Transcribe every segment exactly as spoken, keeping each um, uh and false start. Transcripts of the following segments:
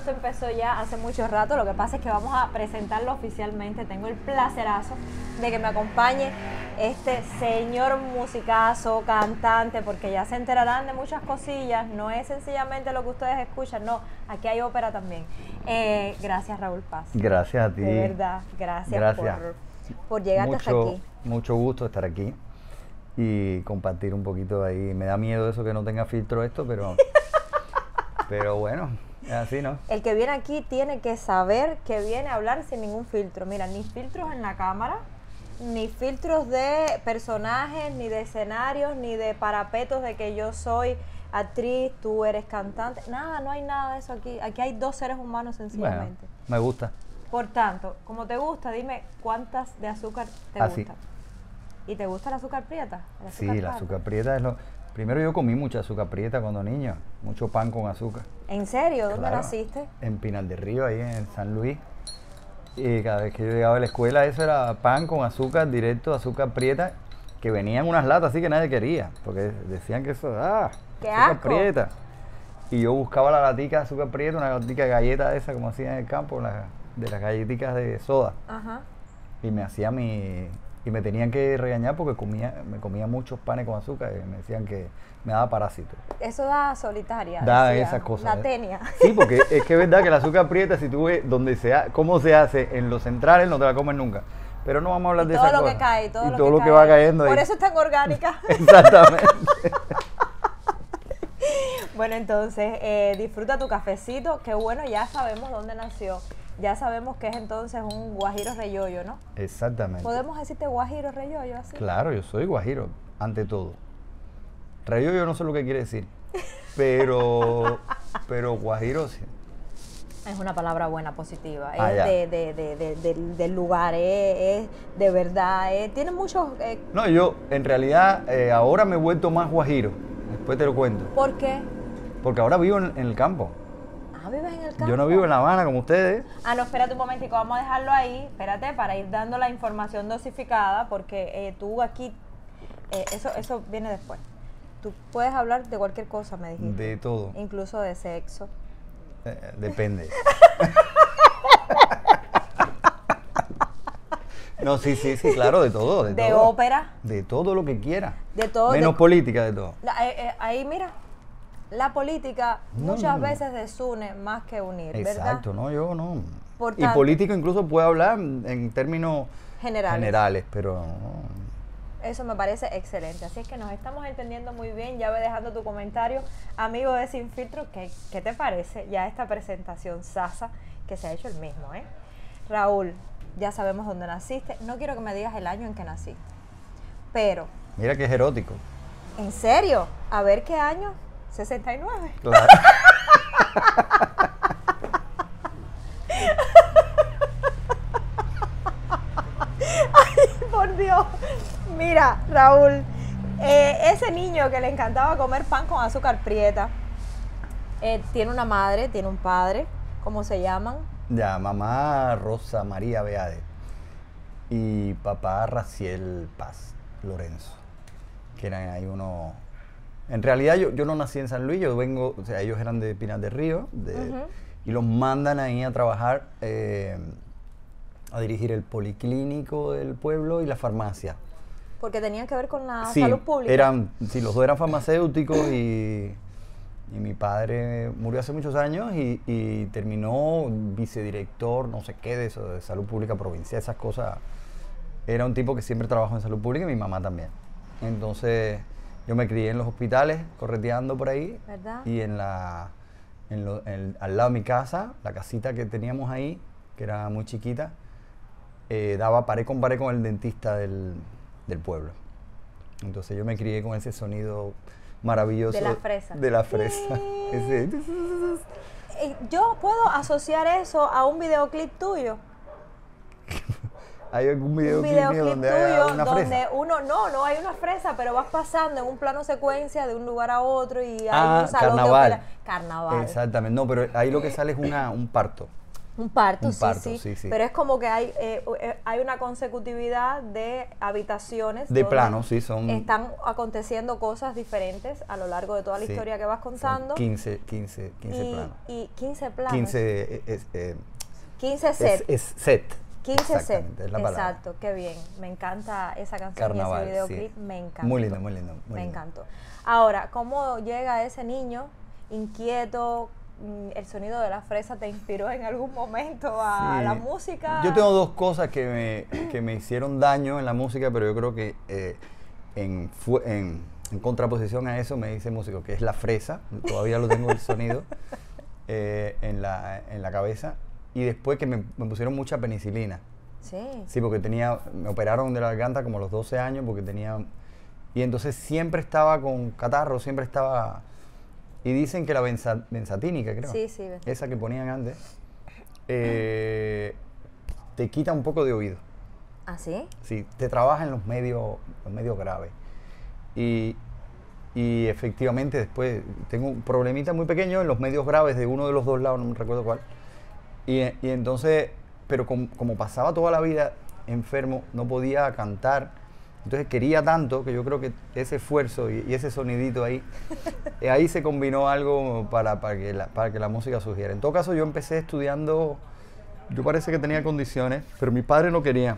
eso empezó ya hace mucho rato. Lo que pasa es que vamos a presentarlo oficialmente. Tengo el placerazo de que me acompañe este señor musicazo, cantante, porque ya se enterarán de muchas cosillas. No es sencillamente lo que ustedes escuchan, no, aquí hay ópera también. Eh, gracias, Raúl Paz. Gracias a ti. De verdad, gracias, gracias. Por, por llegar hasta mucho, aquí. Mucho gusto estar aquí y compartir un poquito ahí. Me da miedo eso que no tenga filtro esto, pero, pero bueno, es así, ¿no? El que viene aquí tiene que saber que viene a hablar sin ningún filtro. Mira, ni filtros en la cámara, ni filtros de personajes, ni de escenarios, ni de parapetos de que yo soy actriz, tú eres cantante. Nada, no hay nada de eso aquí. Aquí hay dos seres humanos sencillamente. Bueno, me gusta. Por tanto, como te gusta, dime cuántas de azúcar te Así. gustan. ¿Y te gusta el azúcar prieta? ¿El azúcar Sí, la prieta? azúcar prieta es lo... Primero yo comí mucha azúcar prieta cuando niño, mucho pan con azúcar. ¿En serio? ¿Dónde Claro, naciste? En Pinal del Río, ahí en San Luis. Y cada vez que yo llegaba a la escuela, eso era pan con azúcar directo, azúcar prieta, que venían unas latas así que nadie quería, porque decían que eso, ah, ¡qué azúcar asco! prieta. Y yo buscaba la latica de azúcar prieta, una latica de galleta esa, como hacían en el campo, la, de las galletitas de soda. Ajá. Y me hacía mi... Y me tenían que regañar porque comía, me comía muchos panes con azúcar y me decían que me daba parásito. Eso da solitaria. Da decía, esas cosas. La ¿eh? tenia. Sí, porque es que es verdad que el azúcar prieta, si tú ves donde se ha, cómo se hace en los centrales, no te la comes nunca. Pero no vamos a hablar Y de todo esas lo cosas. que cae, todo, y lo, todo que lo cae. que va cayendo ahí. Por eso es tan orgánica. Exactamente. Bueno, entonces, eh, disfruta tu cafecito, que bueno, ya sabemos dónde nació. Ya sabemos que es entonces un guajiro reyollo, ¿no? Exactamente. ¿Podemos decirte guajiro reyollo así? Claro, yo soy guajiro, ante todo. Rayo yo no sé lo que quiere decir, pero, pero guajiro sí. Es una palabra buena, positiva. Ah, es ya. de, de, de, de, de- del lugar, es, es de verdad. Es, tiene muchos... Eh, No, yo en realidad eh, ahora me he vuelto más guajiro, después te lo cuento, ¿Por qué? porque ahora vivo en, en el campo. Ah, vives en el campo. Yo no vivo en La Habana como ustedes. Ah, no, espérate un momentico, vamos a dejarlo ahí, espérate, para ir dando la información dosificada, porque eh, tú aquí, eh, eso, eso viene después. Tú puedes hablar de cualquier cosa, me dijiste. De todo. Incluso de sexo. Eh, depende. No, sí, sí, sí, claro, de todo. De, De todo. ópera. De todo lo que quiera. De todo. Menos de- política, de todo. La- eh, eh, ahí, mira, la política No, muchas no, no. veces desune más que unir, ¿verdad? Exacto, no, yo no. Por Y tanto- político incluso puede hablar en términos Generales. generales, pero no. Eso me parece excelente. Así es que nos estamos entendiendo muy bien. Ya ve dejando tu comentario, amigo de Sin Filtro. ¿Qué, qué te parece ya esta presentación sasa que se ha hecho el mismo, eh? Raúl, ya sabemos dónde naciste. No quiero que me digas el año en que naciste. Pero, Mira que es erótico. ¿en serio? A ver qué año. sesenta y nueve. Claro. Por Dios. Mira, Raúl, eh, ese niño que le encantaba comer pan con azúcar prieta, eh, tiene una madre, tiene un padre, ¿cómo se llaman? Ya, mamá Rosa María Beade y papá Raciel Paz Lorenzo, que eran ahí unos... En realidad yo, yo no nací en San Luis, yo vengo, o sea, ellos eran de Pinar del Río, de, Ujú. y los mandan ahí a trabajar, eh, a dirigir el policlínico del pueblo y la farmacia. Porque tenían que ver con la Sí, salud pública. eran, sí, los dos eran farmacéuticos y, y mi padre murió hace muchos años y, y terminó vicedirector, no sé qué, de eso, de salud pública provincial, esas cosas. Era un tipo que siempre trabajó en salud pública y mi mamá también. Entonces yo me crié en los hospitales, correteando por ahí. ¿Verdad? Y en la, en lo- en- al lado de mi casa, la casita que teníamos ahí, que era muy chiquita, eh, daba pared con pared con el dentista del, del pueblo. Entonces yo me crié con ese sonido maravilloso. De la fresa. De la fresa. Ese- Eh, Yo puedo asociar eso a un videoclip tuyo. ¿Hay algún video Un mío videoclip donde haya tuyo una donde fresa? uno, no, no hay una fresa, pero vas pasando en un plano secuencia de un lugar a otro y hay Ah, un salón carnaval. de ópera. Carnaval. Exactamente. No, pero ahí lo que sale es una, un parto. Un parto, Un sí, parto, sí, sí, sí. Pero es como que hay, eh, eh, hay una consecutividad de habitaciones. De donde planos, sí, son... Están aconteciendo cosas diferentes a lo largo de toda la sí, historia que vas contando. quince, quince, quince y, planos. Y quince planos. quince, es, eh, quince sets. Es, es set. quince sets. Exactamente, es la palabra. Exacto, qué bien. Me encanta esa canción Carnaval, y ese videoclip. sí. Me encanta. Muy lindo, muy lindo. Muy me lindo. encantó. Ahora, ¿cómo llega ese niño inquieto? ¿El sonido de la fresa te inspiró en algún momento a Sí. la música? Yo tengo dos cosas que me, que me hicieron daño en la música, pero yo creo que eh, en, fu- en, en contraposición a eso me dice músico, que es la fresa, todavía lo tengo el sonido eh, en, la, en la cabeza, y después que me, me pusieron mucha penicilina. Sí. Sí, porque tenía, me operaron de la garganta como a los doce años, porque tenía, y entonces siempre estaba con catarro, siempre estaba... Y dicen que la benza, benzatínica, creo, Sí, sí. esa que ponían antes, eh, te quita un poco de oído. ¿Ah, sí? Sí, te trabaja en los medios, los medios graves. Y, y efectivamente después tengo un problemita muy pequeño en los medios graves de uno de los dos lados, no me recuerdo cuál. Y, y entonces, pero com, como pasaba toda la vida enfermo, no podía cantar. Entonces quería tanto que yo creo que ese esfuerzo y, y ese sonidito ahí, eh, ahí se combinó algo para, para, que la, para que la música surgiera. En todo caso, yo empecé estudiando, yo parece que tenía condiciones, pero mi padre no quería,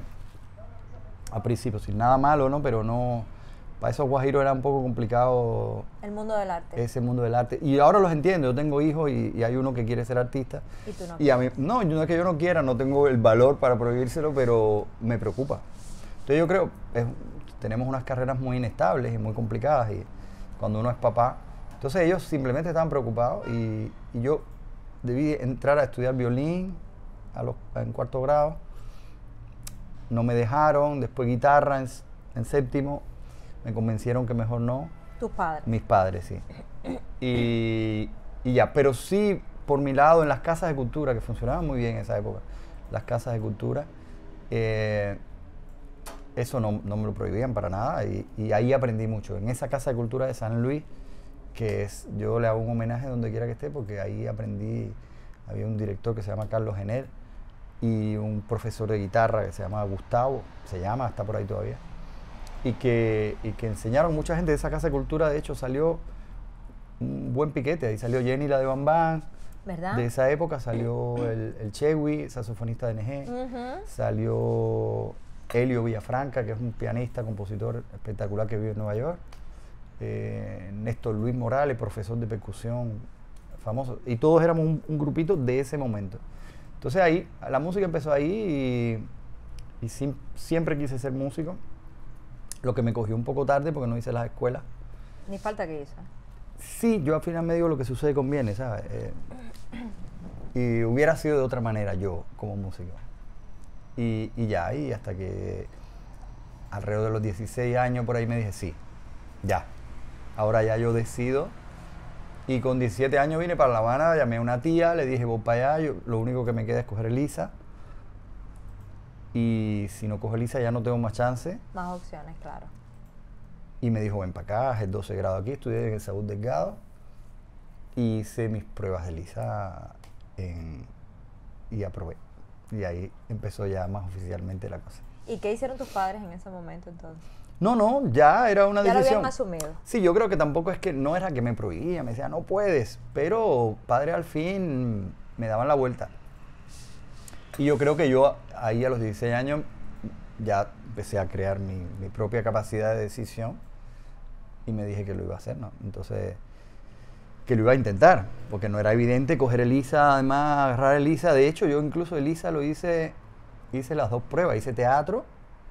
a principio, sin nada malo, ¿no? Pero no, para esos guajiros era un poco complicado. El mundo del arte. Ese mundo del arte. Y ahora los entiendo, yo tengo hijos y, y hay uno que quiere ser artista. Y tú no. Y a mí, no, no es que yo no quiera, no tengo el valor para prohibírselo, pero me preocupa. Entonces yo creo, es, tenemos unas carreras muy inestables y muy complicadas y cuando uno es papá, entonces ellos simplemente estaban preocupados y, y yo debí entrar a estudiar violín a los, en cuarto grado, no me dejaron, después guitarra en, en séptimo, me convencieron que mejor no. ¿Tus padres? Mis padres, sí. Y, y ya, pero sí, por mi lado, en las casas de cultura, que funcionaban muy bien en esa época, las casas de cultura, eh, eso no, no me lo prohibían para nada y, y ahí aprendí mucho. En esa Casa de Cultura de San Luis, que es, yo le hago un homenaje donde quiera que esté porque ahí aprendí, había un director que se llama Carlos Jenner y un profesor de guitarra que se llama Gustavo, se llama, está por ahí todavía, y que, y que enseñaron mucha gente de esa Casa de Cultura. De hecho salió un buen piquete, ahí salió Jenny la de Bambán, ¿verdad? De esa época salió el, el Chewi, saxofonista de N G, Uh-huh. salió Helio Villafranca, que es un pianista, compositor espectacular que vive en Nueva York, eh, Néstor Luis Morales, profesor de percusión famoso, y todos éramos un, un grupito de ese momento. Entonces ahí, la música empezó ahí y, y sim, siempre quise ser músico, lo que me cogió un poco tarde porque no hice las escuelas. Ni falta que hizo. Sí, yo al final me digo lo que sucede conviene, ¿sabes? Eh, y hubiera sido de otra manera yo como músico. Y, y ya, y hasta que alrededor de los dieciséis años por ahí me dije, sí, ya, ahora ya yo decido. Y con diecisiete años vine para La Habana, llamé a una tía, le dije, voy para allá, yo, lo único que me queda es coger ELISA. Y si no cojo ELISA ya no tengo más chance. Más opciones, claro. Y me dijo, ven para acá, haz el doce grado aquí, estudié en el Saúl Delgado. Y hice mis pruebas de ELISA en, y aprobé. Y ahí empezó ya más oficialmente la cosa. ¿Y qué hicieron tus padres en ese momento entonces? No, no, ya era una Ya lo decisión. habían asumido. Sí, yo creo que tampoco es que no era que me prohibía, me decía, no puedes, pero padre al fin me daban la vuelta. Y yo creo que yo ahí a los dieciséis años ya empecé a crear mi, mi propia capacidad de decisión y me dije que lo iba a hacer, ¿no? Entonces, que lo iba a intentar, porque no era evidente coger ELISA, además agarrar ELISA. De hecho, yo incluso ELISA lo hice, hice las dos pruebas, hice teatro.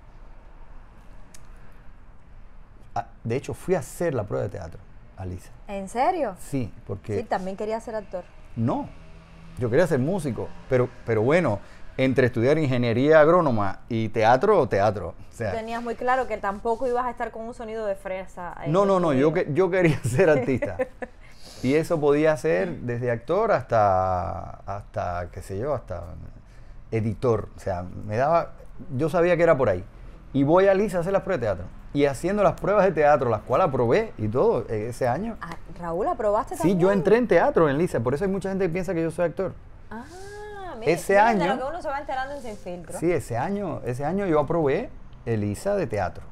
De hecho, fui a hacer la prueba de teatro a ELISA. ¿En serio? Sí, porque... Sí, también quería ser actor. No, yo quería ser músico, pero, pero bueno, entre estudiar ingeniería agrónoma y teatro, teatro. O sea, Tenías muy claro que tampoco ibas a estar con un sonido de fresa. ahí no, en no, tu no, yo, vida. que, yo quería ser artista. Y eso podía ser desde actor hasta, hasta, qué sé yo, hasta editor. O sea, me daba, yo sabía que era por ahí. Y voy a ELISA a hacer las pruebas de teatro. Y haciendo las pruebas de teatro, las cuales aprobé y todo ese año. Ah, Raúl, ¿aprobaste Sí, también? yo entré en teatro en ELISA, por eso hay mucha gente que piensa que yo soy actor. Ah, mira, ese mira año, de lo que uno se va enterando en Sin Filtro. sí, ese año, ese año yo aprobé el I S A de teatro.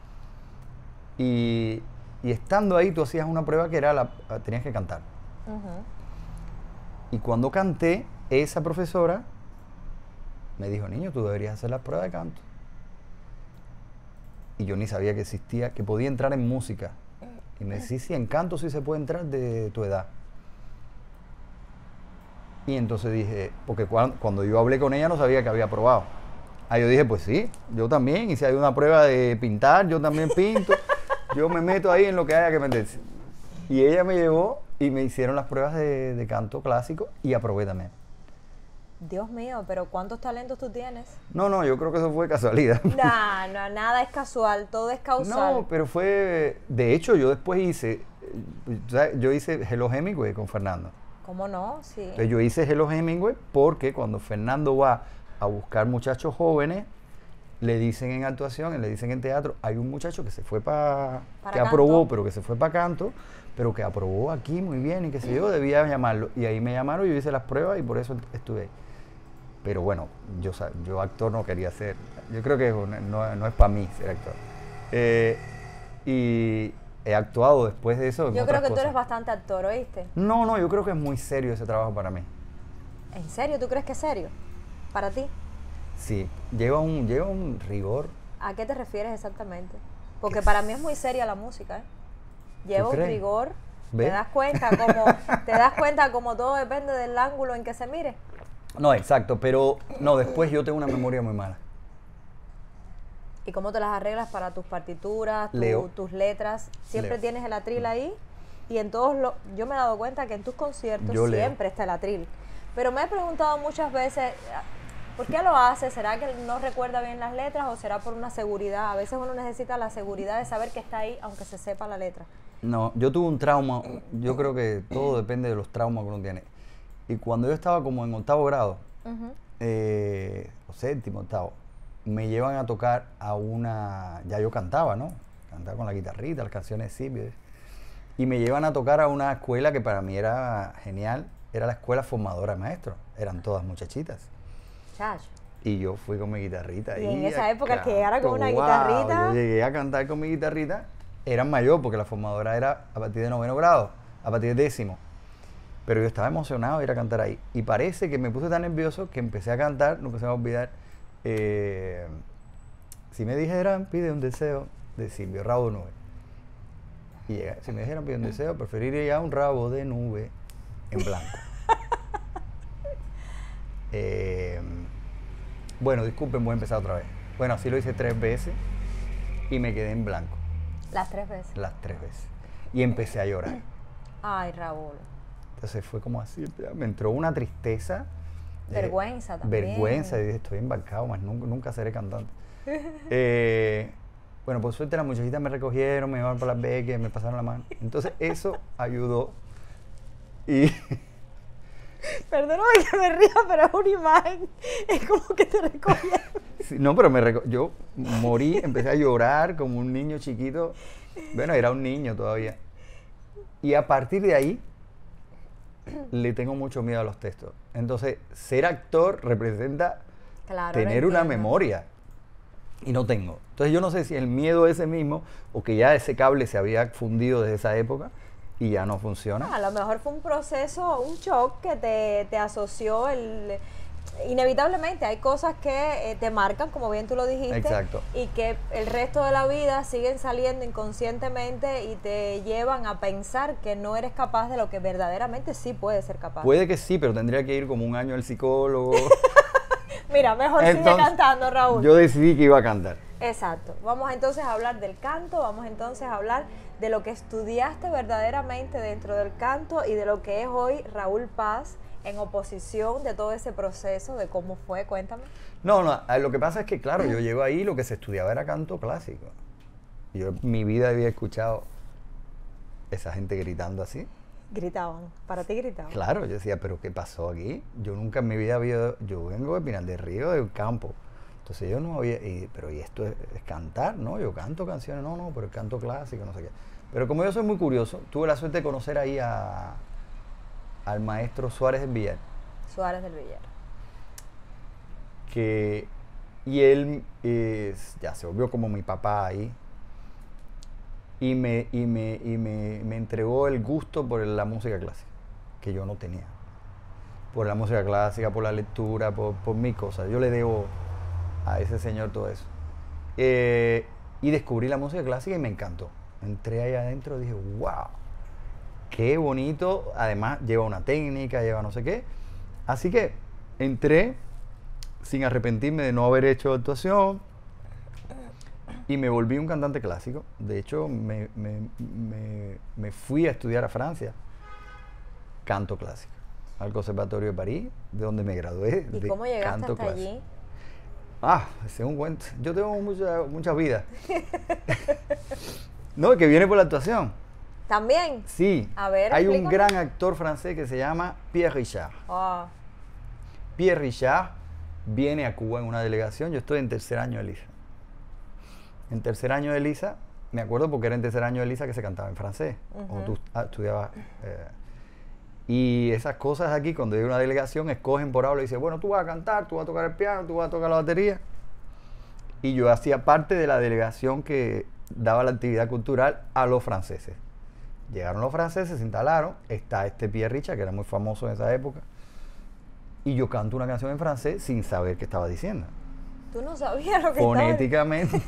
Y, y estando ahí tú hacías una prueba que era la, tenías que cantar. Ujú. Y cuando canté, esa profesora me dijo, niño, tú deberías hacer la prueba de canto. Y yo ni sabía que existía, que podía entrar en música. Y me decía, sí, sí, en canto sí se puede entrar de tu edad. Y entonces dije, porque cuando, cuando yo hablé con ella no sabía que había aprobado. Ahí yo dije, pues sí, yo también. Y si hay una prueba de pintar, yo también pinto. Yo me meto ahí en lo que haya que meterse. Y ella me llevó y me hicieron las pruebas de, de canto clásico y aprobé también. Dios mío, pero ¿cuántos talentos tú tienes? No, no, yo creo que eso fue casualidad. No, no, nada es casual, todo es causal. No, pero fue... De hecho, yo después hice... ¿sabes? Yo hice Hello Hemingway con Fernando. ¿Cómo no? Sí. Entonces yo hice Hello Hemingway porque cuando Fernando va a buscar muchachos jóvenes, le dicen en actuación, le dicen en teatro, hay un muchacho que se fue para... Para que canto. aprobó, pero que se fue para canto, pero que aprobó aquí muy bien y qué sé yo, debía llamarlo. Y ahí me llamaron, yo hice las pruebas y por eso estuve ahí. Pero bueno, yo, sa- yo actor no quería ser. Yo creo que no, no- no es para mí ser actor. Eh, y he actuado después de eso en Yo otras creo que tú cosas. eres bastante actor, ¿oíste? No, no, yo creo que es muy serio ese trabajo para mí. ¿En serio? ¿Tú crees que es serio? ¿Para ti? Sí, lleva un, lleva un rigor. ¿A qué te refieres exactamente? Porque Es- para mí es muy seria la música, ¿eh? Lleva un crees? rigor. ¿Ves? ¿Te das cuenta como te das cuenta como todo depende del ángulo en que se mire? No, exacto, pero no, después yo tengo una memoria muy mala. ¿Y cómo te las arreglas para tus partituras, tu- Leo. tus letras? Siempre Leo. tienes el atril ahí y en todos los... Yo me he dado cuenta que en tus conciertos Yo leo. siempre está el atril. Pero me he preguntado muchas veces, ¿por qué lo hace? ¿Será que no recuerda bien las letras o será por una seguridad? A veces uno necesita la seguridad de saber que está ahí aunque se sepa la letra. No, yo tuve un trauma, yo creo que todo depende de los traumas que uno tiene. Y cuando yo estaba como en octavo grado, Ujú. eh, o séptimo, octavo, me llevan a tocar a una, ya yo cantaba, ¿no? Cantaba con la guitarrita, las canciones de Silvio. Y me llevan a tocar a una escuela que para mí era genial, era la escuela formadora de maestros, eran todas muchachitas. Chacho. Y yo fui con mi guitarrita. Y ahí en esa a época el que llegara con canto, una wow, guitarrita. Yo llegué a cantar con mi guitarrita, eran mayor porque la formadora era a partir de noveno grado, a partir de décimo. Pero yo estaba emocionado de ir a cantar ahí. Y parece que me puse tan nervioso que empecé a cantar, no empecé a olvidar. eh, si me dijeran, pide un deseo, de Silvio, rabo de nube. Y llega, si me dijeran, pide un deseo, preferiría un rabo de nube en blanco. Eh, bueno, disculpen, voy a empezar otra vez. Bueno, así lo hice tres veces y me quedé en blanco, Las tres veces. las tres veces. Y empecé a llorar. Ay, Raúl. Entonces fue como así, me entró una tristeza. eh, Vergüenza también. Vergüenza, y dije, estoy embarcado, más nunca, nunca seré cantante. Eh, bueno, por suerte las muchachitas me recogieron, me llevaron para las becas, me pasaron la mano. Entonces eso ayudó. Y Perdóname que me ría, pero es una imagen. Es como que te recogieron. sí, no, pero me reco- yo morí, empecé a llorar como un niño chiquito. Bueno, era un niño todavía. Y a partir de ahí, le tengo mucho miedo a los textos. Entonces, ser actor representa Claro, tener lo una entiendo. memoria. Y no tengo. Entonces, yo no sé si el miedo es ese mismo o que ya ese cable se había fundido desde esa época y ya no funciona. A lo mejor fue un proceso, un shock que te, te asoció el... Inevitablemente hay cosas que eh, te marcan, como bien tú lo dijiste, Exacto. y que el resto de la vida siguen saliendo inconscientemente y te llevan a pensar que no eres capaz de lo que verdaderamente sí puedes ser capaz. Puede que sí, pero tendría que ir como un año al psicólogo. Mira, mejor sigue Entonces, cantando, Raúl. Yo decidí que iba a cantar. Exacto. Vamos entonces a hablar del canto, vamos entonces a hablar de lo que estudiaste verdaderamente dentro del canto y de lo que es hoy Raúl Paz en oposición de todo ese proceso, de cómo fue, cuéntame. No, no, a- lo que pasa es que, claro, yo llego ahí, lo que se estudiaba era canto clásico. Yo en mi vida había escuchado esa gente gritando así. Gritaban, para ti gritaban. Claro, yo decía, pero ¿qué pasó aquí? Yo nunca en mi vida había, yo vengo de Pinal del Río, del campo. Entonces yo no había, y- pero ¿y esto es, es cantar? No, yo canto canciones, no, no, pero el canto clásico, no sé qué. Pero como yo soy muy curioso, tuve la suerte de conocer ahí a, al maestro Suárez del Villar. Suárez del Villar. que, y él eh, ya se volvió como mi papá ahí. Y, me, y, me, y me, me entregó el gusto por la música clásica, que yo no tenía. Por la música clásica, por la lectura, por, por mil cosas. Yo le debo a ese señor todo eso. Eh, y descubrí la música clásica y me encantó. Entré ahí adentro y dije, wow, qué bonito. Además, lleva una técnica, lleva no sé qué. Así que entré sin arrepentirme de no haber hecho actuación y me volví un cantante clásico. De hecho, me, me, me, me fui a estudiar a Francia canto clásico, al Conservatorio de París, de donde me gradué. ¿Y de cómo llegaste canto hasta clásico. allí? Ah, ese es un cuento. Yo tengo mucha, muchas vidas. No, que viene por la actuación. ¿También? Sí. A ver, hay un explícame. gran actor francés que se llama Pierre Richard. Oh, Pierre Richard viene a Cuba en una delegación. Yo estoy en tercer año de Lisa. En tercer año de Lisa, me acuerdo porque era en tercer año de Lisa que se cantaba en francés. Ujú. Cuando tú ah, estudiabas. Eh, y esas cosas aquí, cuando hay una delegación, escogen por habla y dicen, bueno, tú vas a cantar, tú vas a tocar el piano, tú vas a tocar la batería. Y yo hacía parte de la delegación que daba la actividad cultural a los franceses. Llegaron los franceses, se instalaron, está este Pierre Richard, que era muy famoso en esa época, y yo canto una canción en francés sin saber qué estaba diciendo. tú no sabías lo que Fonéticamente.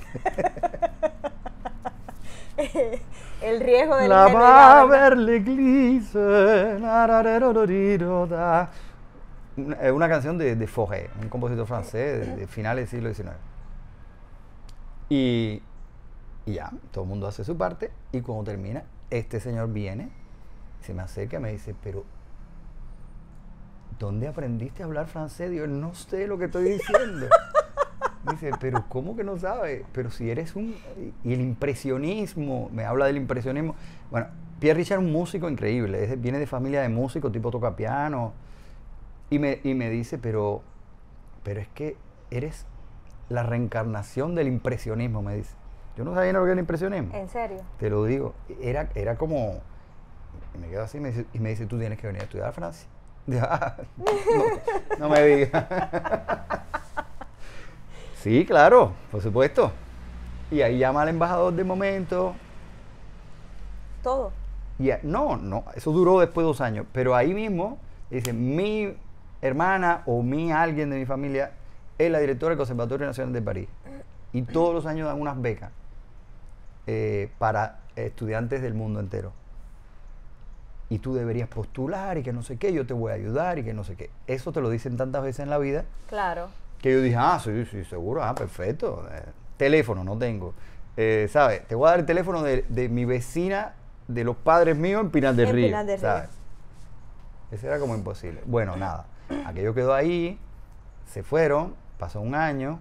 estaba... El riesgo del La ingenuidad, va ¿verdad? vers l'église. nararerororiroda. Una, eh, una canción de, de Fauré, un compositor francés de, de finales del siglo diecinueve. Y, y ya, todo el mundo hace su parte. Y cuando termina, este señor viene, se me acerca y me dice, pero ¿dónde aprendiste a hablar francés? Digo, no sé lo que estoy diciendo. Dice, pero ¿cómo que no sabe? Pero si eres un... Y el impresionismo, me habla del impresionismo. Bueno, Pierre Richard es un músico increíble, es, viene de familia de músicos, tipo toca piano. Y me, y me dice, pero, pero es que eres la reencarnación del impresionismo, me dice. Yo no sabía lo que era el impresionismo. ¿En serio? Te lo digo, era, era como... Y me quedo así y me, dice, y me dice, tú tienes que venir a estudiar a Francia. Digo, ah, no, no me digas. Sí, claro, por supuesto. Y ahí llama al embajador de momento. Todo. Y a- no, no, eso duró después de dos años. Pero ahí mismo, dice, mi hermana o mi alguien de mi familia es la directora del Conservatorio Nacional de París. Y todos los años dan unas becas eh, para estudiantes del mundo entero. Y tú deberías postular y que no sé qué, yo te voy a ayudar y que no sé qué. Eso te lo dicen tantas veces en la vida Claro. que yo dije, ah, sí, sí, seguro, ah, perfecto. Eh, teléfono, no tengo. Eh, ¿Sabes? Te voy a dar el teléfono de, de mi vecina, de los padres míos en Pinar del En Río. Pinar del Río. ¿Sabes? Eso era como imposible. Bueno, nada. Aquello quedó ahí, se fueron, pasó un año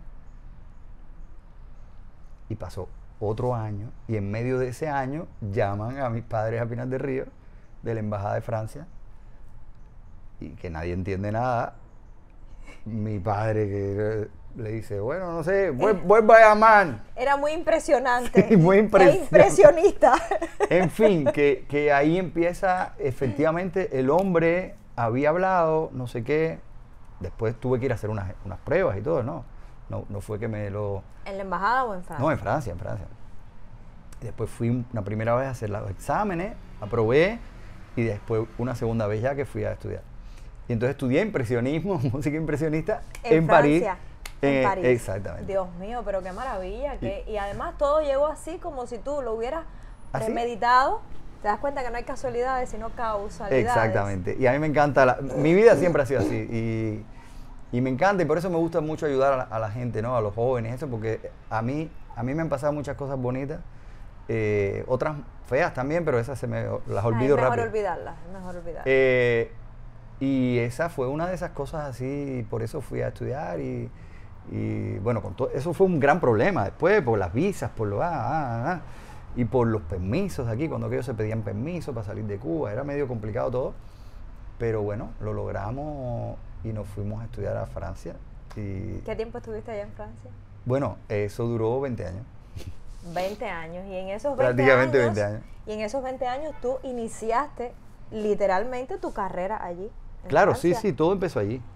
y pasó otro año. Y en medio de ese año llaman a mis padres a Pinar del Río, de la Embajada de Francia, y que nadie entiende nada. Mi padre que le dice, bueno, no sé, vuel- vuelva a llamar. Era muy impresionante. Sí, muy E impresionante. impresionista. En fin, que, que ahí empieza, efectivamente, el hombre había hablado, no sé qué. Después tuve que ir a hacer unas, unas pruebas y todo, ¿no? No, no fue que me lo... ¿En la embajada o en Francia? No, en Francia, en Francia. Y después fui una primera vez a hacer los exámenes, aprobé, y después una segunda vez ya que fui a estudiar. Y entonces estudié impresionismo, música impresionista, en, En París. Francia, en Eh, París. Exactamente. Dios mío, pero qué maravilla. Que, y además todo llegó así como si tú lo hubieras ¿Así? premeditado. Te das cuenta que no hay casualidades, sino causalidades. Exactamente. Y a mí me encanta, la- mi vida siempre ha sido así. Y, y me encanta, y por eso me gusta mucho ayudar a la, a la gente, ¿no? A los jóvenes, eso, porque a mí, a mí me han pasado muchas cosas bonitas, eh, otras feas también, pero esas se me las Ay, olvido es mejor rápido. olvidarlas, es mejor olvidarlas. Eh, y esa fue una de esas cosas así, y por eso fui a estudiar y, y, bueno, con todo, eso fue un gran problema después, por las visas, por lo ah, ah, ah, y por los permisos aquí, cuando aquellos se pedían permiso para salir de Cuba, era medio complicado todo, pero bueno, lo logramos y nos fuimos a estudiar a Francia. Y, ¿Qué tiempo estuviste allá en Francia? bueno, eso duró veinte años. veinte años. Y en esos veinte Prácticamente años, veinte años. Y en esos veinte años tú iniciaste literalmente tu carrera allí. en Claro, sí, Francia. sí, todo empezó allí.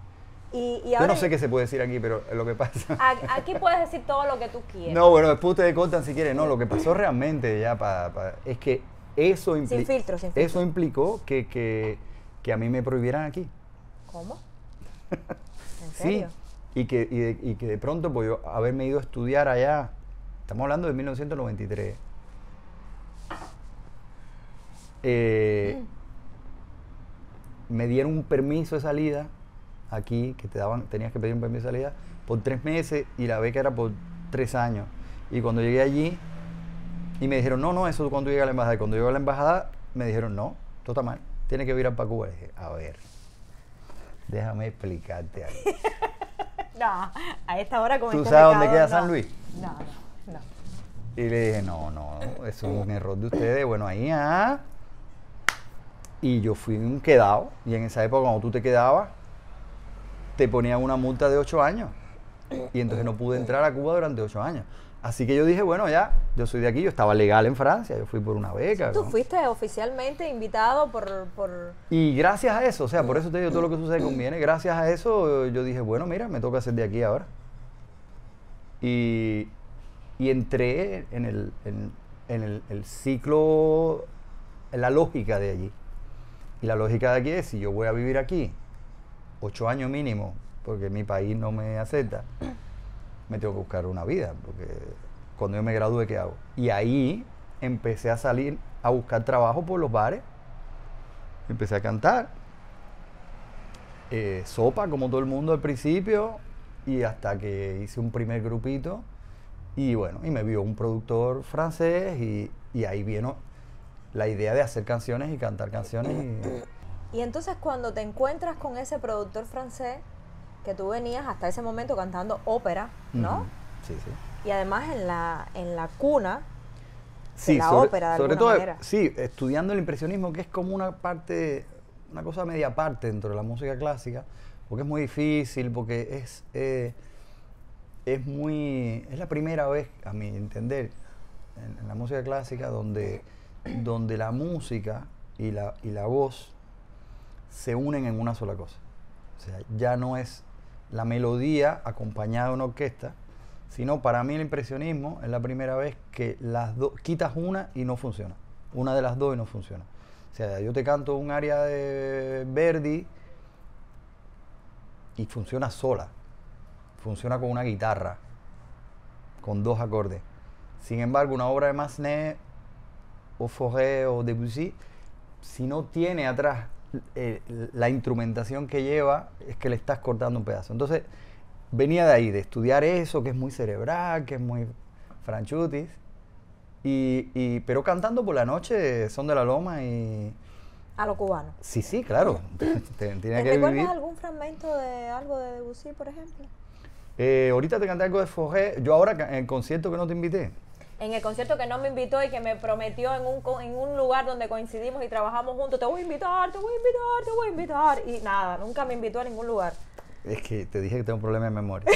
Y, y Yo ahora no sé qué se puede decir aquí, pero lo que pasa... a- aquí puedes decir todo lo que tú quieras. No, bueno, después ustedes cortan si quieren. No, lo que pasó realmente ya pa, pa- es que eso, impli- Sin filtro, sin filtro. eso implicó que, que, que a mí me prohibieran aquí. ¿Cómo? ¿En Sí, serio? y que, y, de, y que de pronto, pues yo haberme ido a estudiar allá, estamos hablando de mil novecientos noventa y tres, eh, me dieron un permiso de salida aquí, que te daban, tenías que pedir un permiso de salida por tres meses y la beca era por tres años. Y cuando llegué allí, y me dijeron, no, no, eso es cuando llegué a la embajada. Y cuando llegué a la embajada, me dijeron, no, todo está mal, tienes que virar para Cuba. Y dije, a ver, déjame explicarte algo. No, a esta hora con ¿Tú este sabes dónde recado, queda no. San Luis? No, no, no. Y le dije, no, no, eso es un error de ustedes. Bueno, ahí, ah. Y yo fui un quedado. Y en esa época, cuando tú te quedabas, te ponían una multa de ocho años. Y entonces no pude entrar a Cuba durante ocho años. Así que yo dije, bueno, ya, yo soy de aquí, yo estaba legal en Francia, yo fui por una beca. Tú ¿no? fuiste oficialmente invitado por, por... Y gracias a eso, o sea, por eso te digo, todo lo que sucede conviene. Gracias a eso, yo dije, bueno, mira, me toca ser de aquí ahora. Y, y entré en, el, en, en el, el ciclo, en la lógica de allí. Y la lógica de aquí es, si yo voy a vivir aquí, ocho años mínimo, porque mi país no me acepta, me tengo que buscar una vida, porque cuando yo me gradúe, ¿qué hago? Y ahí empecé a salir a buscar trabajo por los bares, empecé a cantar, eh, sopa como todo el mundo al principio, y hasta que hice un primer grupito, y bueno, y me vio un productor francés, y, y ahí vino la idea de hacer canciones y cantar canciones. Y, Y entonces cuando te encuentras con ese productor francés, que tú venías hasta ese momento cantando ópera, ¿no? Ujú, sí, sí. Y además en la, en la cuna Sí, de la sobre, ópera, de sobre alguna todo, manera. sí, estudiando el impresionismo, que es como una parte, una cosa media parte dentro de la música clásica, porque es muy difícil, porque es, eh, es muy, es la primera vez, a mi entender, en, en la música clásica, donde, donde la música y la, y la voz se unen en una sola cosa. O sea, ya no es la melodía acompañada de una orquesta, sino para mí el impresionismo es la primera vez que las dos quitas una y no funciona, una de las dos y no funciona. O sea, yo te canto un aria de Verdi y funciona sola, funciona con una guitarra, con dos acordes. Sin embargo, una obra de Massenet o Fauré o Debussy, si no tiene atrás eh, la instrumentación que lleva, es que le estás cortando un pedazo. Entonces, venía de ahí, de estudiar eso, que es muy cerebral, que es muy franchutis, y, y, pero cantando por la noche Son de la Loma y... A lo cubano. Sí, sí, claro, tiene ¿Te que recuerdas vivir. algún fragmento de algo de Debussy, por ejemplo? Eh, ahorita te canté algo de Fauré, yo ahora en el concierto que no te invité. En el concierto que no me invitó y que me prometió en un, co- en un lugar donde coincidimos y trabajamos juntos, te voy a invitar, te voy a invitar, te voy a invitar. Y nada, nunca me invitó a ningún lugar. Es que te dije que tengo un problema de memoria.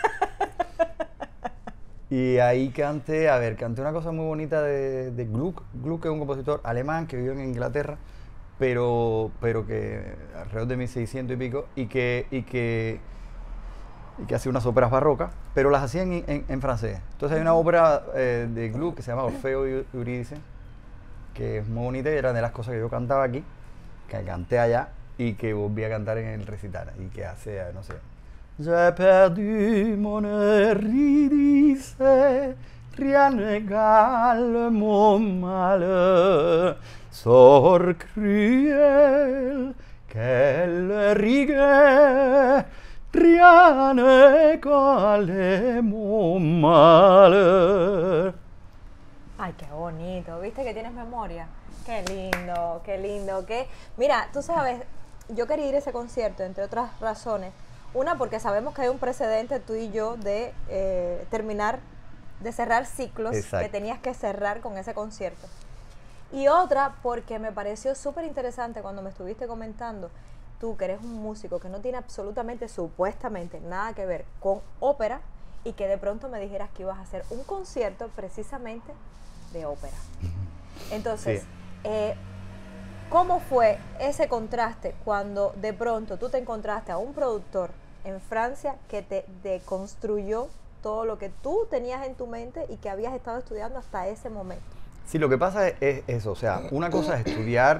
Y ahí canté, a ver, canté una cosa muy bonita de, de Gluck. Gluck es un compositor alemán que vivió en Inglaterra, pero, pero que alrededor de mil seiscientos y pico, y que, y que, y que hacía unas óperas barrocas, pero las hacía en, en, en francés. Entonces hay una ópera eh, de Gluck que se llama Orfeo y Eurídice, que es muy bonita y era de las cosas que yo cantaba aquí, que canté allá y que volví a cantar en el recital, y que hace, no sé... J'ai perdu mon Eurydice, rien n'égale mon malheur, sort cruel, quelle rigueur, rien n'égale mon malheur. Ay, qué bonito. ¿Viste que tienes memoria? Qué lindo, qué lindo. Qué... Mira, tú sabes, yo quería ir a ese concierto, entre otras razones. Una, porque sabemos que hay un precedente, tú y yo, de eh, terminar, de cerrar ciclos. Exacto. Que tenías que cerrar con ese concierto. Y otra, porque me pareció súper interesante cuando me estuviste comentando, tú que eres un músico que no tiene absolutamente, supuestamente, nada que ver con ópera, y que de pronto me dijeras que ibas a hacer un concierto precisamente de ópera. Entonces, Sí. eh, ¿cómo fue ese contraste cuando de pronto tú te encontraste a un productor en Francia que te deconstruyó todo lo que tú tenías en tu mente y que habías estado estudiando hasta ese momento? Sí, lo que pasa es, es eso, o sea, una cosa es estudiar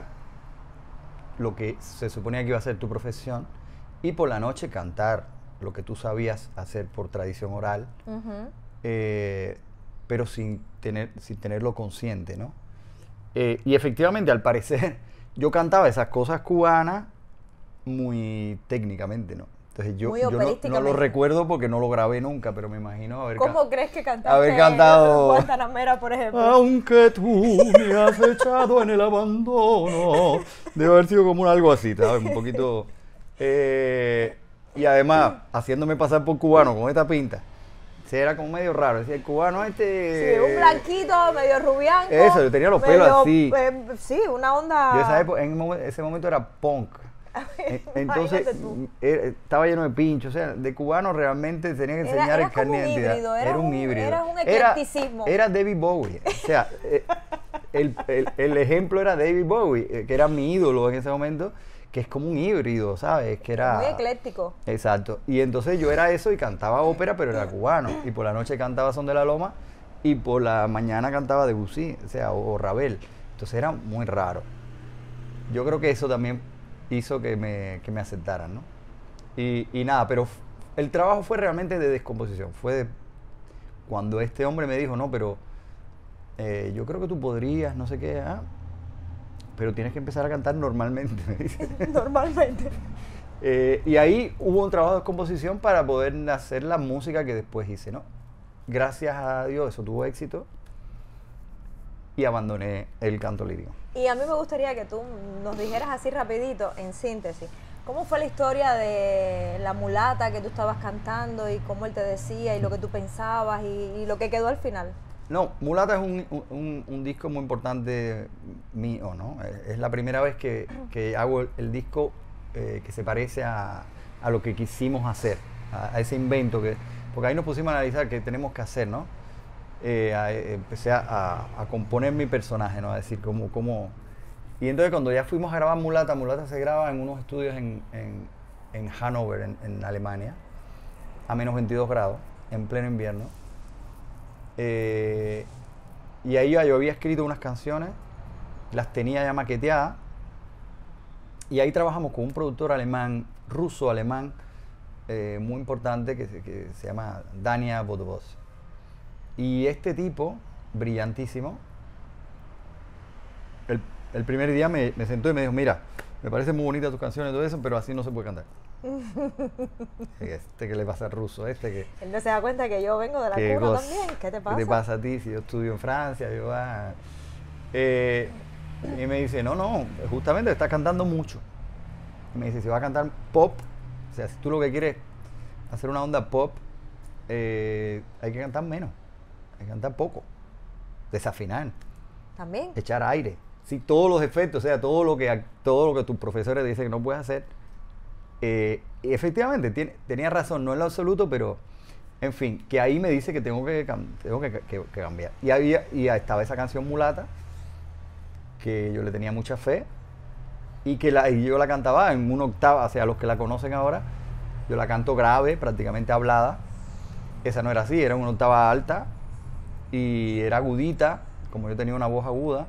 lo que se suponía que iba a ser tu profesión y por la noche cantar lo que tú sabías hacer por tradición oral, uh-huh. eh, pero sin, tener, sin tenerlo consciente, ¿no? Eh, y efectivamente, al parecer, yo cantaba esas cosas cubanas muy técnicamente, ¿no? Entonces yo, yo no, no lo recuerdo porque no lo grabé nunca, pero me imagino haber ¿Cómo can crees que cantaste haber cantado Guantanamera, por ejemplo? Aunque tú me has echado en el abandono. Debe haber sido como algo así, ¿sabes? Un poquito... Eh, y además, haciéndome pasar por cubano con esta pinta. Sí, era como medio raro. Decía, el cubano este... Sí, un blanquito, medio rubianco. Eso, yo tenía los medio, pelos así. Eh, sí, una onda... Yo esa época, en ese momento era punk. Entonces, era, estaba lleno de pinchos. O sea, de cubano realmente tenía que enseñar era, era el carnet de identidad. Híbrido, era, era un un híbrido. Era un eclecticismo. Era, era David Bowie. O sea, el, el, el ejemplo era David Bowie, que era mi ídolo en ese momento, que es como un híbrido, ¿sabes? Que era muy ecléctico. Exacto. Y entonces yo era eso y cantaba ópera, pero era cubano. Y por la noche cantaba Son de la Loma y por la mañana cantaba Debussy, o sea, o, o Ravel. Entonces era muy raro. Yo creo que eso también hizo que me, que me aceptaran, ¿no? Y, y nada, pero el trabajo fue realmente de descomposición. Fue de cuando este hombre me dijo, no, pero eh, yo creo que tú podrías, no sé qué, ¿ah? Pero tienes que empezar a cantar normalmente, me dice. Normalmente. Eh, y ahí hubo un trabajo de composición para poder hacer la música que después hice, ¿no? Gracias a Dios eso tuvo éxito y abandoné el canto lírico. Y a mí me gustaría que tú nos dijeras así rapidito, en síntesis, ¿cómo fue la historia de La Mulata que tú estabas cantando y cómo él te decía y lo que tú pensabas y, y lo que quedó al final? No, Mulata es un, un, un disco muy importante mío, ¿no? Es la primera vez que, que hago el, el disco eh, que se parece a, a lo que quisimos hacer, a, a ese invento, que, porque ahí nos pusimos a analizar qué tenemos que hacer, ¿no? Eh, a, empecé a, a, a componer mi personaje, ¿no? A decir cómo, cómo... Y entonces cuando ya fuimos a grabar Mulata, Mulata se graba en unos estudios en, en, en Hannover, en, en Alemania, a menos veintidós grados, en pleno invierno. Eh, y ahí yo, yo había escrito unas canciones, las tenía ya maqueteadas, y ahí trabajamos con un productor alemán, ruso-alemán, eh, muy importante, que se, que se llama Dania Bodovos. Y este tipo, brillantísimo, el, el primer día me, me sentó y me dijo, mira, me parecen muy bonitas tus canciones y todo eso, pero así no se puede cantar. Este que le pasa al ruso, este que... Él no se da cuenta que yo vengo de la cuna cosa, también, ¿qué te pasa? ¿Qué te pasa a ti si yo estudio en Francia? Yo, ah, eh, y me dice, no, no, justamente estás cantando mucho. Y me dice, si vas a cantar pop, o sea, si tú lo que quieres hacer una onda pop, eh, hay que cantar menos, hay que cantar poco, desafinar. También. Echar aire. Sí, todos los efectos, o sea, todo lo que, todo lo que tus profesores dicen que no puedes hacer. Eh, y efectivamente, tiene, tenía razón, no en lo absoluto, pero en fin, que ahí me dice que tengo que, tengo que, que, que cambiar. Y, había, y estaba esa canción Mulata, que yo le tenía mucha fe, y que la, y yo la cantaba en una octava, o sea, los que la conocen ahora, yo la canto grave, prácticamente hablada. Esa no era así, era una octava alta, y era agudita, como yo tenía una voz aguda.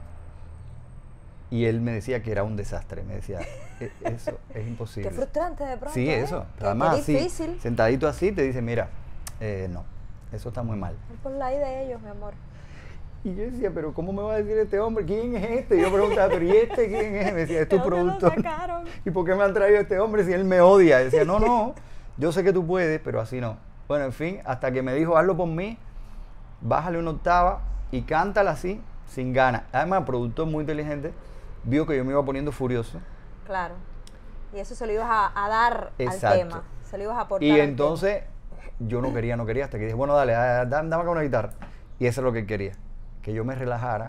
Y él me decía que era un desastre, me decía, e eso es imposible. Qué frustrante de pronto. Sí, ¿eh? eso. Qué, Además, qué difícil. así, sentadito así, te dice, mira, eh, no, eso está muy mal. Por la idea de ellos, mi amor. Y yo decía, pero ¿cómo me va a decir este hombre? ¿Quién es este? Y yo preguntaba, pero ¿y este quién es? Me decía, es tu productor. ¿Y por qué me han traído a este hombre si él me odia? Y decía, no, no, yo sé que tú puedes, pero así no. Bueno, en fin, hasta que me dijo, hazlo por mí, bájale una octava y cántala así, sin ganas. Además, el productor muy inteligente vio que yo me iba poniendo furioso. Claro. Y eso se lo ibas a, a dar Exacto. al tema. Se lo ibas a aportar. Y entonces, yo no quería, no quería, hasta que dije, bueno, dale, dame, dame acá una guitarra. Y eso es lo que quería. Que yo me relajara.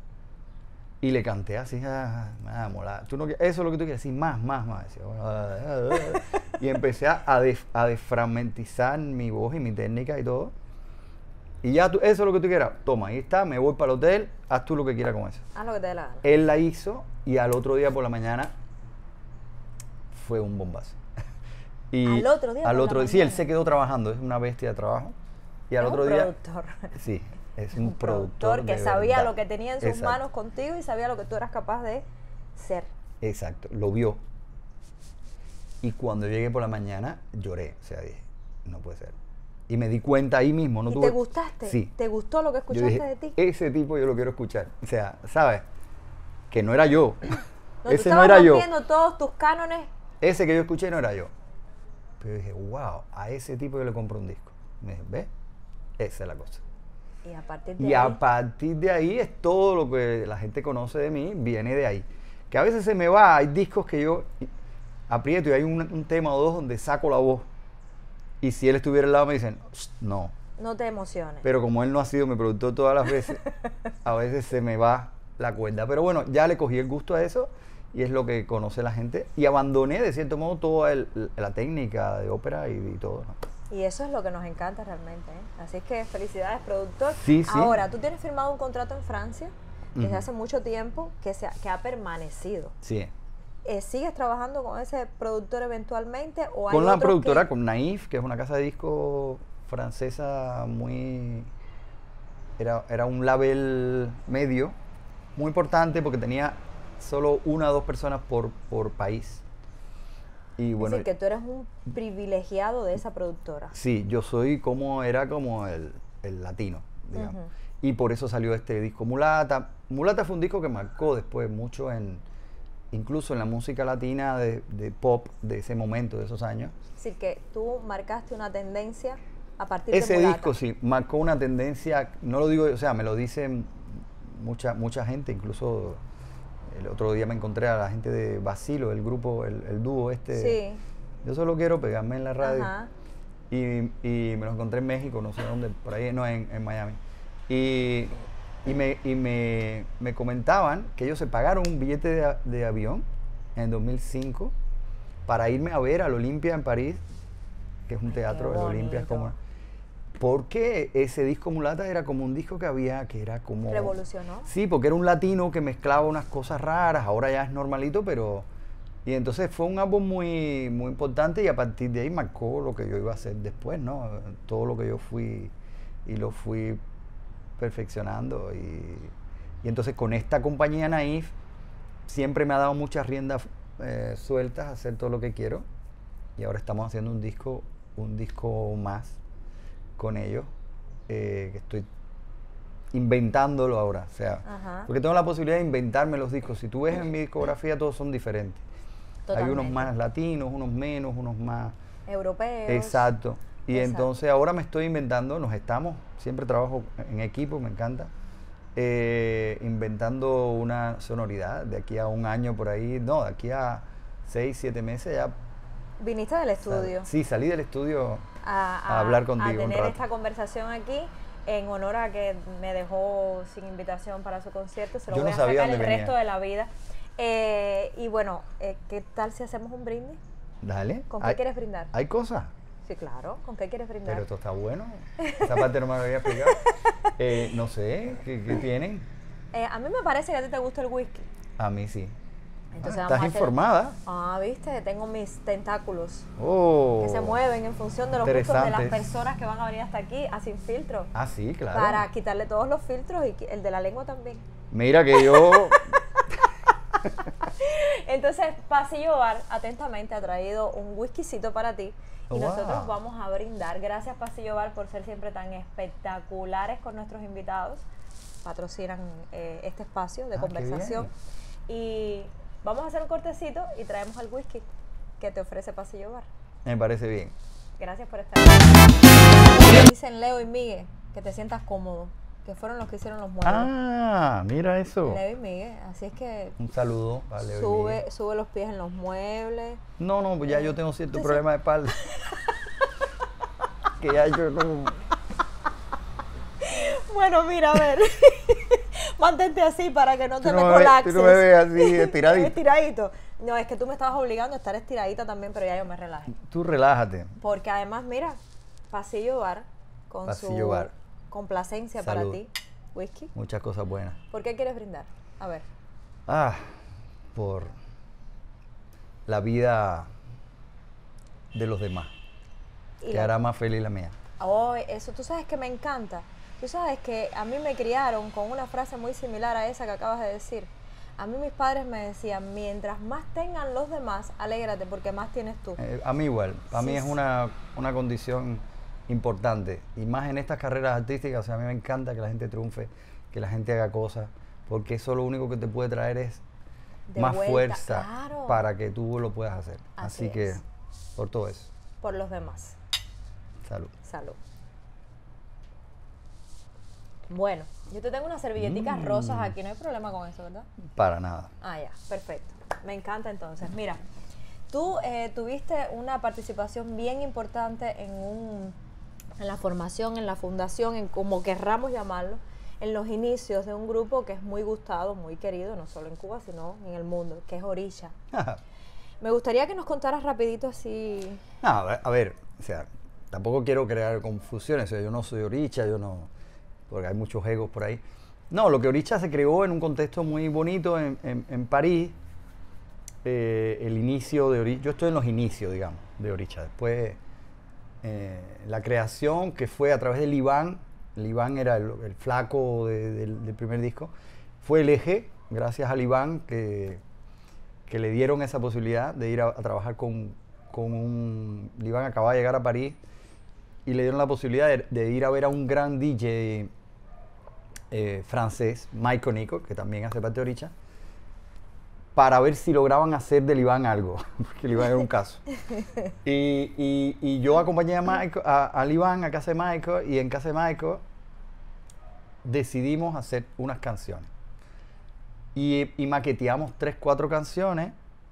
Y le canté así, ah, ah, mola. Tú no, eso es lo que tú quieres, sí, más, más, más. Decía, bueno, ah, ah, ah. Y empecé a, def, a desfragmentizar mi voz y mi técnica y todo. Y ya, tú, eso es lo que tú quieras. Toma, ahí está, me voy para el hotel, haz tú lo que quieras con eso. Haz lo que te dé la gana. Él la hizo y al otro día por la mañana fue un bombazo. Y al otro día. Al por otro la día, sí, él mañana. se quedó trabajando, es una bestia de trabajo. Y al Es otro un día. productor. Sí, es un, Un productor. productor que de sabía verdad. lo que tenía en sus Exacto. manos contigo y sabía lo que tú eras capaz de ser. Exacto, lo vio. Y cuando llegué por la mañana, lloré. O sea, dije, no puede ser. Y me di cuenta ahí mismo. No ¿Y tuve... te gustaste? Sí. ¿Te gustó lo que Yo escuchaste dije, de ti? ese tipo yo lo quiero escuchar. O sea, ¿sabes? Que no era yo. No, tú Ese no estabas era yo. rompiendo todos tus cánones. Ese que yo escuché no era yo. Pero dije, wow, a ese tipo yo le compro un disco. Me dije, ¿ves? Esa es la cosa. Y a partir de Y ahí. a partir de ahí es todo lo que la gente conoce de mí, viene de ahí. Que a veces se me va, hay discos que yo aprieto y hay un, un tema o dos donde saco la voz. Y si él estuviera al lado me dicen, no. No te emociones. Pero como él no ha sido mi productor todas las veces, a veces se me va la cuerda. Pero bueno, ya le cogí el gusto a eso y es lo que conoce la gente. Y abandoné de cierto modo toda el, la técnica de ópera y, y todo, ¿no? Y eso es lo que nos encanta realmente, ¿eh? Así es que felicidades, productor. Sí, sí. Ahora, tú tienes firmado un contrato en Francia desde Ujú. hace mucho tiempo que, se ha, que ha permanecido. Sí. Eh, ¿Sigues trabajando con ese productor eventualmente? O hay Con la otros productora, que- con Naif, que es una casa de discos francesa muy... Era, era un label medio, muy importante porque tenía solo una o dos personas por, por país. Y Es bueno, decir, que tú eres un privilegiado de esa productora. sí, yo soy como, era como el, el latino, digamos. Ujú. Y por eso salió este disco Mulata. Mulata fue un disco que marcó después mucho en, incluso en la música latina de, de pop de ese momento, de esos años. Es decir, que tú marcaste una tendencia a partir Ese de Mulata. disco sí, marcó una tendencia, no lo digo yo, o sea, me lo dicen mucha, mucha gente, incluso el otro día me encontré a la gente de Basilo, el grupo, el, el dúo este. Sí. Yo solo quiero pegarme en la radio. Ajá. Y, y me lo encontré en México, no sé dónde, por ahí, no, en, en Miami. Y, y, me, y me, me comentaban que ellos se pagaron un billete de, a- de avión en dos mil cinco para irme a ver al Olimpia en París, que es un Ay, teatro, qué el Olimpia es como... bonito. Porque ese disco Mulata era como un disco que había, que era como... Revolucionó. Sí, porque era un latino que mezclaba unas cosas raras, ahora ya es normalito, pero... Y entonces fue un álbum muy, muy importante y a partir de ahí marcó lo que yo iba a hacer después, ¿no? Todo lo que yo fui y lo fui perfeccionando. Y, y entonces con esta compañía Naif siempre me ha dado muchas riendas eh, sueltas a hacer todo lo que quiero. Y ahora estamos haciendo un disco, un disco más con ellos, eh, que estoy inventándolo ahora, o sea, Ajá. porque tengo la posibilidad de inventarme los discos. Si tú ves en mi discografía, todos son diferentes. Hay unos Totalmente. más latinos, unos menos, unos más... Europeos. Exacto. Y Exacto. entonces ahora me estoy inventando, nos estamos, siempre trabajo en equipo, me encanta, eh, inventando una sonoridad de aquí a un año por ahí, no, de aquí a seis, siete meses ya. Viniste del estudio. Sí, salí del estudio a, a hablar contigo a un tener rato. esta conversación aquí en honor a que me dejó sin invitación para su concierto. Se lo Yo voy no a sabía sacar el dónde venía. resto de la vida. Eh, y bueno, eh, ¿qué tal si hacemos un brindis? Dale. ¿Con qué Hay- quieres brindar? Hay cosas, Sí, claro. ¿Con qué quieres brindar? pero esto está bueno. Esa parte no me la había explicado. Eh, no sé, ¿qué, qué tienen? Eh, a mí me parece que a ti te gusta el whisky. A mí sí. Entonces Ah, vamos ¿estás a hacer- informada? Ah, viste, tengo mis tentáculos Oh. que se mueven en función de los gustos de las Interesantes. personas que van a venir hasta aquí a Sin Filtro. Ah, sí, claro. Para quitarle todos los filtros y qui- el de la lengua también. Mira que yo... Entonces, Pasillo Bar atentamente ha traído un whiskycito para ti y Oh, nosotros wow. vamos a brindar. Gracias, Pasillo Bar, por ser siempre tan espectaculares con nuestros invitados. Patrocinan eh, este espacio de Ah, qué conversación. Y vamos a hacer un cortecito y traemos el whisky que te ofrece Pasillo Bar. Me parece bien. Gracias por estar aquí. Dicen Leo y Miguel que te sientas cómodo, que fueron los que hicieron los muebles. Ah, mira eso. Leo y Miguel, así es que Un saludo a Leo y sube, Miguel. sube los pies en los muebles. No, no, pues ya yo tengo cierto Entonces- problema de espalda. Que ya yo no... Bueno, mira, a ver. Mantente así para que no te Tú me no me ves- colapses. tú no me ves así, estiradito. Estiradito. No, es que tú me estabas obligando a estar estiradita también, pero ya yo me relajé. Tú relájate. Porque además, mira, Pasillo Bar, con Pasillo su Bar. complacencia Salud. para ti, whisky. Muchas cosas buenas. ¿Por qué quieres brindar? A ver. Ah, por la vida de los demás, Y que la- hará más feliz la mía. Oh, eso, tú sabes que me encanta. Tú sabes que a mí me criaron con una frase muy similar a esa que acabas de decir. A mí mis padres me decían, mientras más tengan los demás, alégrate porque más tienes tú. Eh, a mí igual, para Sí, mí es sí. una, una condición importante, y más en estas carreras artísticas. O sea, a mí me encanta que la gente triunfe, que la gente haga cosas, porque eso lo único que te puede traer es De más vuelta, fuerza claro. para que tú lo puedas hacer. Así Así, que, es. por todo eso, Por los demás. salud. Salud. Bueno, yo te tengo unas servilleticas Mm. rosas aquí, no hay problema con eso, ¿verdad? Para nada. Ah, ya, perfecto. Me encanta entonces. Mira, tú eh, tuviste una participación bien importante en, un, en la formación, en la fundación, en como querramos llamarlo, en los inicios de un grupo que es muy gustado, muy querido, no solo en Cuba, sino en el mundo, que es Orisha. Me gustaría que nos contaras rapidito así. No, a ver, a ver, o sea, tampoco quiero crear confusiones. O sea, yo no soy Orisha, yo no, porque hay muchos egos por ahí. No, lo que Orisha se creó en un contexto muy bonito en, en, en París. Eh, el inicio de Orisha, yo estoy en los inicios, digamos, de Orisha. Después, eh, la creación que fue a través del Iván, el Iván era el, el flaco de, del, del primer disco, fue el eje, gracias al Iván, que, que le dieron esa posibilidad de ir a, a trabajar con, con un... El Iván acababa de llegar a París y le dieron la posibilidad de, de ir a ver a un gran D J eh, francés, Mike Nico, que también hace parte de Orisha, para ver si lograban hacer del Iván algo, porque el Iván era un caso. Y, y, y yo acompañé a Michael, a, al Iván a casa de Michael, y en casa de Michael decidimos hacer unas canciones. Y, y maqueteamos tres, cuatro canciones,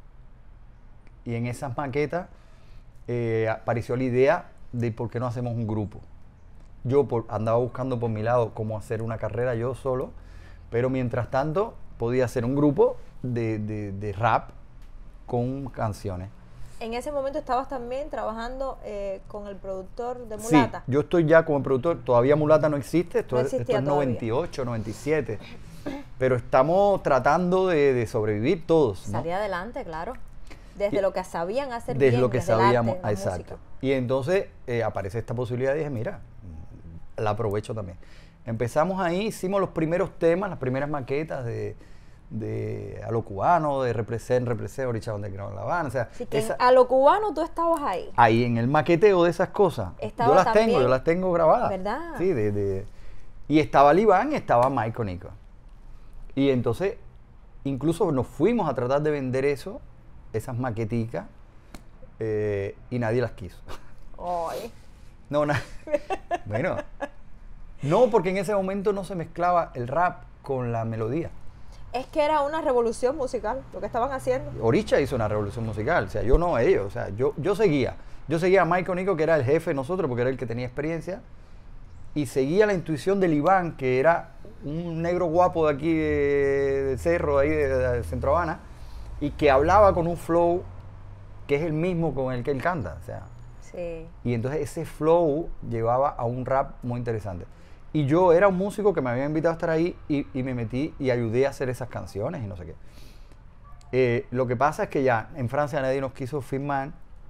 y en esas maquetas eh, apareció la idea de por qué no hacemos un grupo. Yo por, andaba buscando por mi lado cómo hacer una carrera yo solo, pero mientras tanto podía hacer un grupo de, de, de rap con canciones. En ese momento estabas también trabajando eh, con el productor de Sí, Mulata. yo estoy ya como productor, todavía Mulata no existe, esto, No es, esto existía es todavía. noventa y ocho, noventa y siete, pero estamos tratando de, de sobrevivir todos, ¿no? Salir adelante, claro. Desde Y- lo que sabían hacer Desde bien, lo que desde el sabíamos, arte, la exacto. música. Y entonces eh, aparece esta posibilidad y dije, mira, la aprovecho también. Empezamos ahí, hicimos los primeros temas, las primeras maquetas de, de A lo Cubano, de Represent, Represent, Orisha donde graban La Habana. O sea, Así que esa- a lo cubano tú estabas ahí. ahí en el maqueteo de esas cosas, Estaba yo las también- tengo, yo las tengo grabadas. ¿Verdad? Sí, de, de- y estaba el Iván y estaba Michael Nico. Y entonces, incluso nos fuimos a tratar de vender eso, esas maqueticas, eh, y nadie las quiso. Ay. No, na- bueno, no, porque en ese momento no se mezclaba el rap con la melodía. Es que era una revolución musical lo que estaban haciendo. Orisha hizo una revolución musical, o sea, yo no ellos, o sea, yo, yo seguía. Yo seguía a Michael Nico, que era el jefe de nosotros, porque era el que tenía experiencia, y seguía la intuición del Iván, que era un negro guapo de aquí de, de Cerro, ahí de, de Centro Habana, y que hablaba con un flow que es el mismo con el que él canta, o sea. Sí. Y entonces ese flow llevaba a un rap muy interesante. Y yo era un músico que me había invitado a estar ahí y, y me metí y ayudé a hacer esas canciones y no sé qué. Eh, lo que pasa es que ya en Francia nadie nos quiso firmar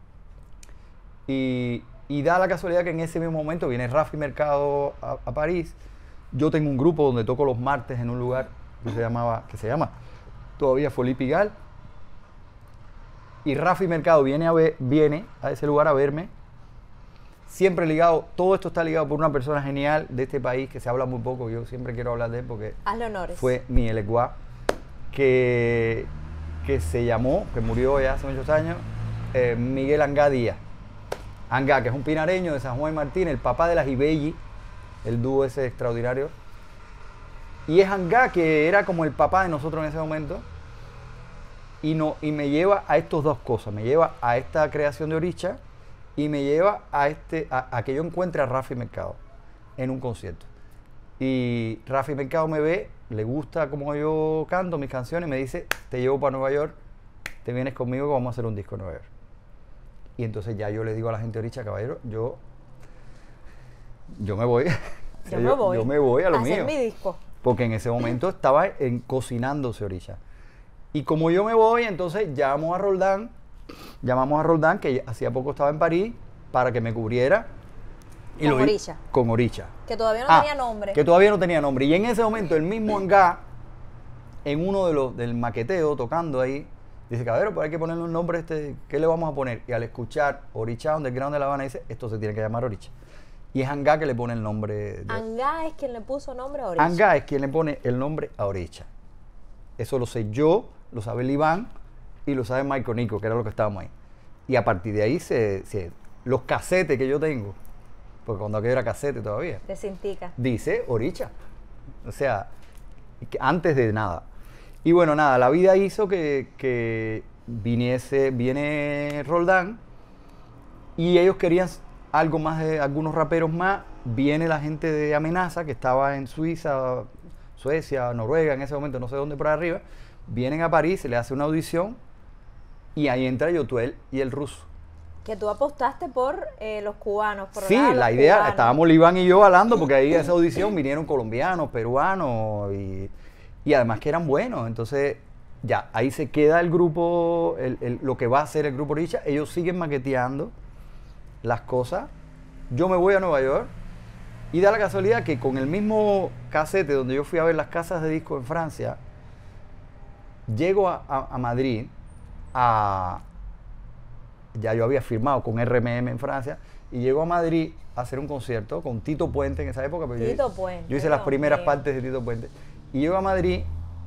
y, y da la casualidad que en ese mismo momento viene Rafi Mercado a, a París. Yo tengo un grupo donde toco los martes en un lugar que se, llamaba, que se llama todavía Folie Pigalle. Y Rafi Mercado viene a, ver, viene a ese lugar a verme. Siempre ligado, todo esto está ligado por una persona genial de este país que se habla muy poco. Yo siempre quiero hablar de él porque Hazle honores. fue mi Elegua, que, que se llamó, que murió ya hace muchos años, eh, Miguel Angá Díaz. Angá, que es un pinareño de San Juan y Martín, el papá de las Ibelli, el dúo ese extraordinario. Y es Angá, que era como el papá de nosotros en ese momento. Y, no, y me lleva a estas dos cosas, me lleva a esta creación de Orisha y me lleva a, este, a, a que yo encuentre a Rafi Mercado en un concierto. Y Rafi Mercado me ve, le gusta como yo canto mis canciones, me dice, te llevo para Nueva York, te vienes conmigo que vamos a hacer un disco en Nueva York. Y entonces ya yo le digo a la gente de Orisha, caballero, yo, yo me voy. O sea, Yo me voy. Yo me voy a lo hacer mío. mi disco. Porque en ese momento estaba en, cocinándose Orisha. Y como yo me voy, entonces llamo a Roldán llamamos a Roldán, que hacía poco estaba en París, para que me cubriera. Y con lo, Orisha. Con Orisha. Que todavía no ah, tenía nombre. Que todavía no tenía nombre. Y en ese momento, el mismo Angá, en uno de los del maqueteo, tocando ahí, dice, cabrero, pero hay que ponerle un nombre, este, ¿qué le vamos a poner? Y al escuchar Orisha Underground de La Habana, dice, esto se tiene que llamar Orisha. Y es Angá que le pone el nombre. De... Angá es quien le puso nombre a Orisha. Angá es quien le pone el nombre a Orisha. Eso lo sé yo, lo sabe el Iván y lo sabe Michael Nico, que era lo que estábamos ahí. Y a partir de ahí, se, se, los casetes que yo tengo, porque cuando aquello era casete todavía, de cintica, dice Orisha. O sea, antes de nada. Y bueno, nada, la vida hizo que, que viniese, viene Roldán y ellos querían algo más de algunos raperos más. Viene la gente de Amenaza, que estaba en Suiza, Suecia, Noruega, en ese momento, no sé dónde por arriba. Vienen a París, se le hace una audición y ahí entra Yotuel y el ruso. Que tú apostaste por eh, los cubanos. Por sí, la idea, cubanos. Estábamos Iván y yo hablando porque ahí a esa audición vinieron colombianos, peruanos y, y además que eran buenos. Entonces, ya, ahí se queda el grupo, el, el, lo que va a ser el grupo Orisha. Ellos siguen maqueteando las cosas. Yo me voy a Nueva York y da la casualidad que con el mismo casete donde yo fui a ver las casas de disco en Francia, llego a, a, a Madrid, a... ya yo había firmado con R M M en Francia, y llego a Madrid a hacer un concierto con Tito Puente en esa época. Pero Tito yo, Puente. Yo hice las primeras mío. partes de Tito Puente. Y llego a Madrid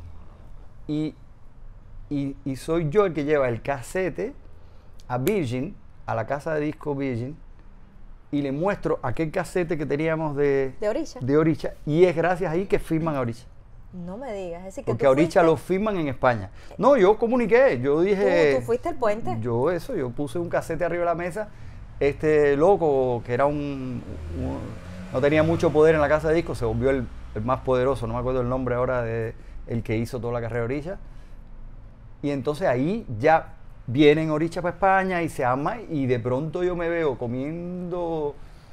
y, y, y soy yo el que lleva el casete a Virgin, a la casa de disco Virgin, y le muestro aquel casete que teníamos de, de Orisha. De Orisha, y es gracias ahí que firman a Orisha. No me digas, es decir, que porque a Orisha lo firman en España. No, yo comuniqué, yo dije... ¿Tú, tú fuiste el puente? Yo eso, yo puse un casete arriba de la mesa, este loco, que era un, un... no tenía mucho poder en la casa de discos, se volvió el, el más poderoso, no me acuerdo el nombre ahora, de el que hizo toda la carrera de Orisha. Y entonces ahí ya vienen Orisha para España y se ama, y de pronto yo me veo comiendo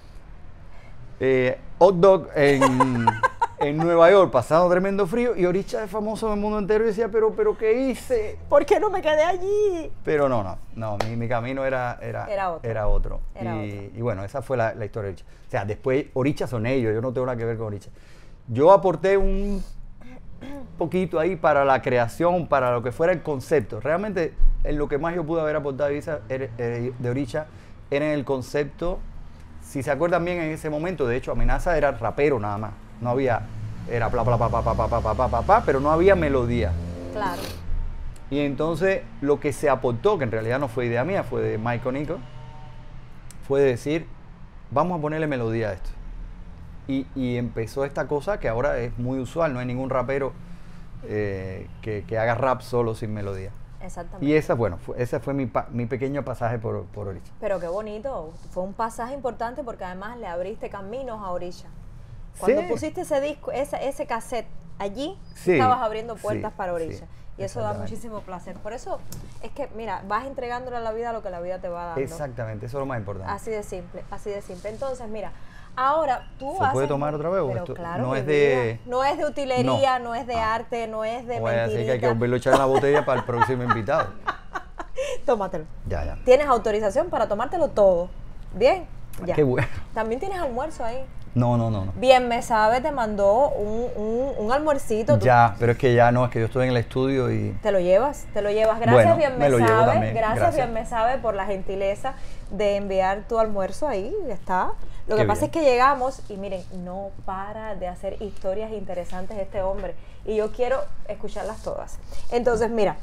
eh, hot dog en... en Nueva York, pasando tremendo frío, y Orisha es famoso en el mundo entero, y decía, pero, pero ¿qué hice? ¿Por qué no me quedé allí? Pero no, no, no, mi, mi camino era, era, era otro. Era otro. Era y, otro. y bueno, esa fue la, la historia de Orisha. O sea, después, Orisha son ellos, yo no tengo nada que ver con Orisha. Yo aporté un poquito ahí para la creación, para lo que fuera el concepto. Realmente, en lo que más yo pude haber aportado de Orisha era en el concepto. Si se acuerdan bien, en ese momento, de hecho, Amenaza era rapero nada más. No había, era bla bla bla bla bla bla bla bla bla bla, pero no había melodía. Claro. Y entonces lo que se aportó, que en realidad no fue idea mía, fue de Michael Nico, fue decir, vamos a ponerle melodía a esto. Y, y empezó esta cosa que ahora es muy usual, no hay ningún rapero eh, que, que haga rap solo sin melodía. Exactamente. Y esa, bueno, fue, ese fue mi, pa, mi pequeño pasaje por, por Orisha. Pero qué bonito, fue un pasaje importante porque además le abriste caminos a Orisha. Cuando sí. pusiste ese disco, ese, ese cassette allí, sí, estabas abriendo puertas sí, para Orisha. Sí, y eso da muchísimo placer. Por eso es que, mira, vas entregándole a la vida lo que la vida te va dando. Exactamente, eso es lo más importante. Así de simple, así de simple. Entonces, mira, ahora tú ¿Se haces... puede tomar otra vez? Pero esto claro, no es de... No es de utilería, no, no es de ah. arte, no es de Voy a decir mentirita. que hay que volverlo a echar en la botella para el próximo invitado. Tómatelo. Ya, ya. Tienes autorización para tomártelo todo. ¿Bien? Ya. Qué bueno. También tienes almuerzo ahí. No, no, no, no. Bien me sabe, te mandó un, un, un almuercito. Ya, pero es que ya no, es que yo estoy en el estudio y... Te lo llevas, te lo llevas. Gracias, bueno, Bien me, me lo sabe. Llevo también. Gracias, Gracias, Bien me sabe, por la gentileza de enviar tu almuerzo ahí. Está. Lo que Qué pasa bien. es que llegamos y miren, no para de hacer historias interesantes este hombre. Y yo quiero escucharlas todas. Entonces, mira,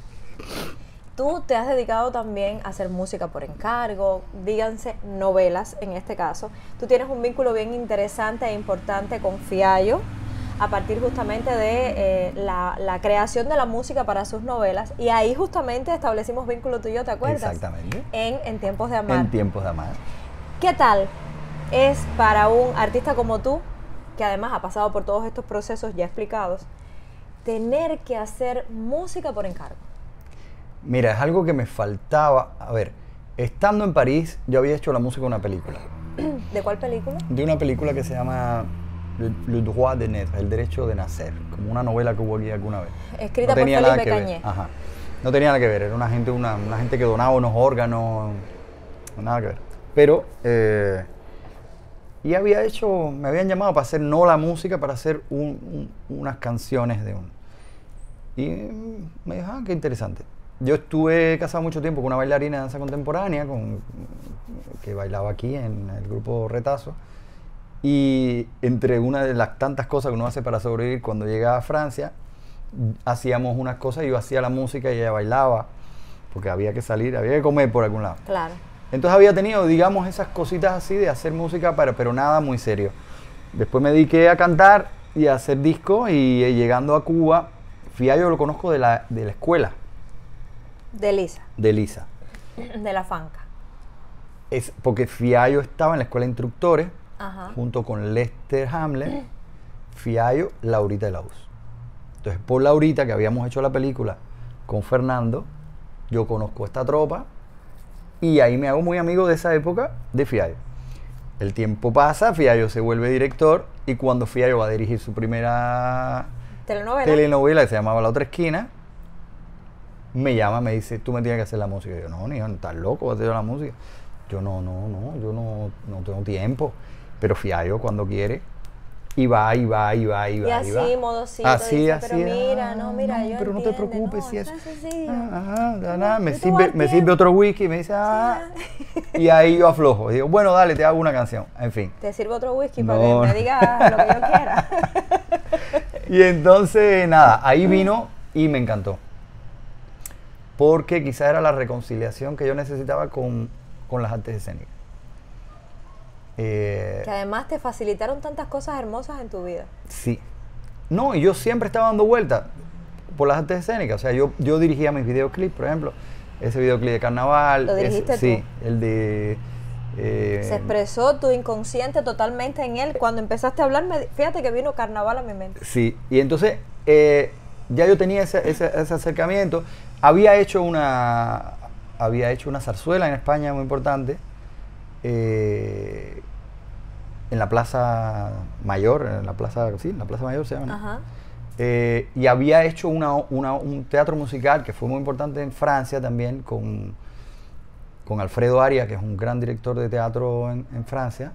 tú te has dedicado también a hacer música por encargo, díganse novelas en este caso. Tú tienes un vínculo bien interesante e importante con Fiallo, a partir justamente de eh, la, la creación de la música para sus novelas. Y ahí justamente establecimos vínculo tú y yo, ¿te acuerdas? Exactamente. En, en Tiempos de Amar. En Tiempos de Amar. ¿Qué tal es para un artista como tú, que además ha pasado por todos estos procesos ya explicados, tener que hacer música por encargo? Mira, es algo que me faltaba. A ver, estando en París, yo había hecho la música de una película. ¿De cuál película? De una película que se llama Le, Le Droit de Naître, El Derecho de Nacer, como una novela que hubo aquí alguna vez. Escrita no por tenía nada Felipe que ver. Cañé. Ajá. No tenía nada que ver, era una gente, una, una gente que donaba unos órganos, nada que ver. Pero, eh, y había hecho, me habían llamado para hacer no la música, para hacer un, un, unas canciones de un... Y me dijo, ah, qué interesante. Yo estuve casado mucho tiempo con una bailarina de danza contemporánea, con, que bailaba aquí en el grupo Retazo. Y entre una de las tantas cosas que uno hace para sobrevivir, cuando llega a Francia, hacíamos unas cosas, yo hacía la música y ella bailaba, porque había que salir, había que comer por algún lado. Claro. Entonces había tenido, digamos, esas cositas así de hacer música, pero, pero nada muy serio. Después me dediqué a cantar y a hacer discos, y eh, llegando a Cuba, Fiallo lo conozco de la, de la escuela. De Lisa. De Lisa. De la Fanca. Es porque Fiallo estaba en la escuela de instructores, Ajá. junto con Lester Hamlet, Fiallo, Laurita de la U S. Entonces, por Laurita, que habíamos hecho la película con Fernando, yo conozco esta tropa y ahí me hago muy amigo de esa época de Fiallo. El tiempo pasa, Fiallo se vuelve director, y cuando Fiallo va a dirigir su primera telenovela, telenovela que se llamaba La Otra Esquina, me llama, me dice, tú me tienes que hacer la música. Y yo, no, ni estás loco, vas a hacer la música. Yo, no, no, no, yo no, no tengo tiempo. Pero Fiallo, cuando quiere, y va, y va, y va, y va. y así, y va. modosito, así, dice, así. pero mira, no, mira, no, yo pero no te entiende, preocupes, no, si es... tan sencillo. Ajá, nada, nada, me Yo te sirve, voy al me tiempo. sirve otro whisky, y me dice, ah, y ahí yo aflojo. Y digo, bueno, dale, te hago una canción. En fin. Te sirvo otro whisky No, para que no. me digas lo que yo quiera. Y entonces, nada, ahí vino y me encantó. Porque quizá era la reconciliación que yo necesitaba con, con las artes escénicas. Eh, Que además te facilitaron tantas cosas hermosas en tu vida. sí. No, y yo siempre estaba dando vueltas por las artes escénicas. O sea, yo, yo dirigía mis videoclips, por ejemplo. Ese videoclip de Carnaval. ¿Lo dirigiste ese, tú? Sí, el de... eh, Se expresó tu inconsciente totalmente en él. Cuando empezaste a hablar, me, fíjate que vino Carnaval a mi mente. Sí, y entonces eh, ya yo tenía ese, ese, ese acercamiento. Había hecho una había hecho una zarzuela en España muy importante, eh, en la Plaza Mayor, en la Plaza, sí, en la Plaza Mayor se llama, ¿no? Ajá. Eh, y había hecho una, una, un teatro musical que fue muy importante en Francia también, con, con Alfredo Aria, que es un gran director de teatro en, en Francia,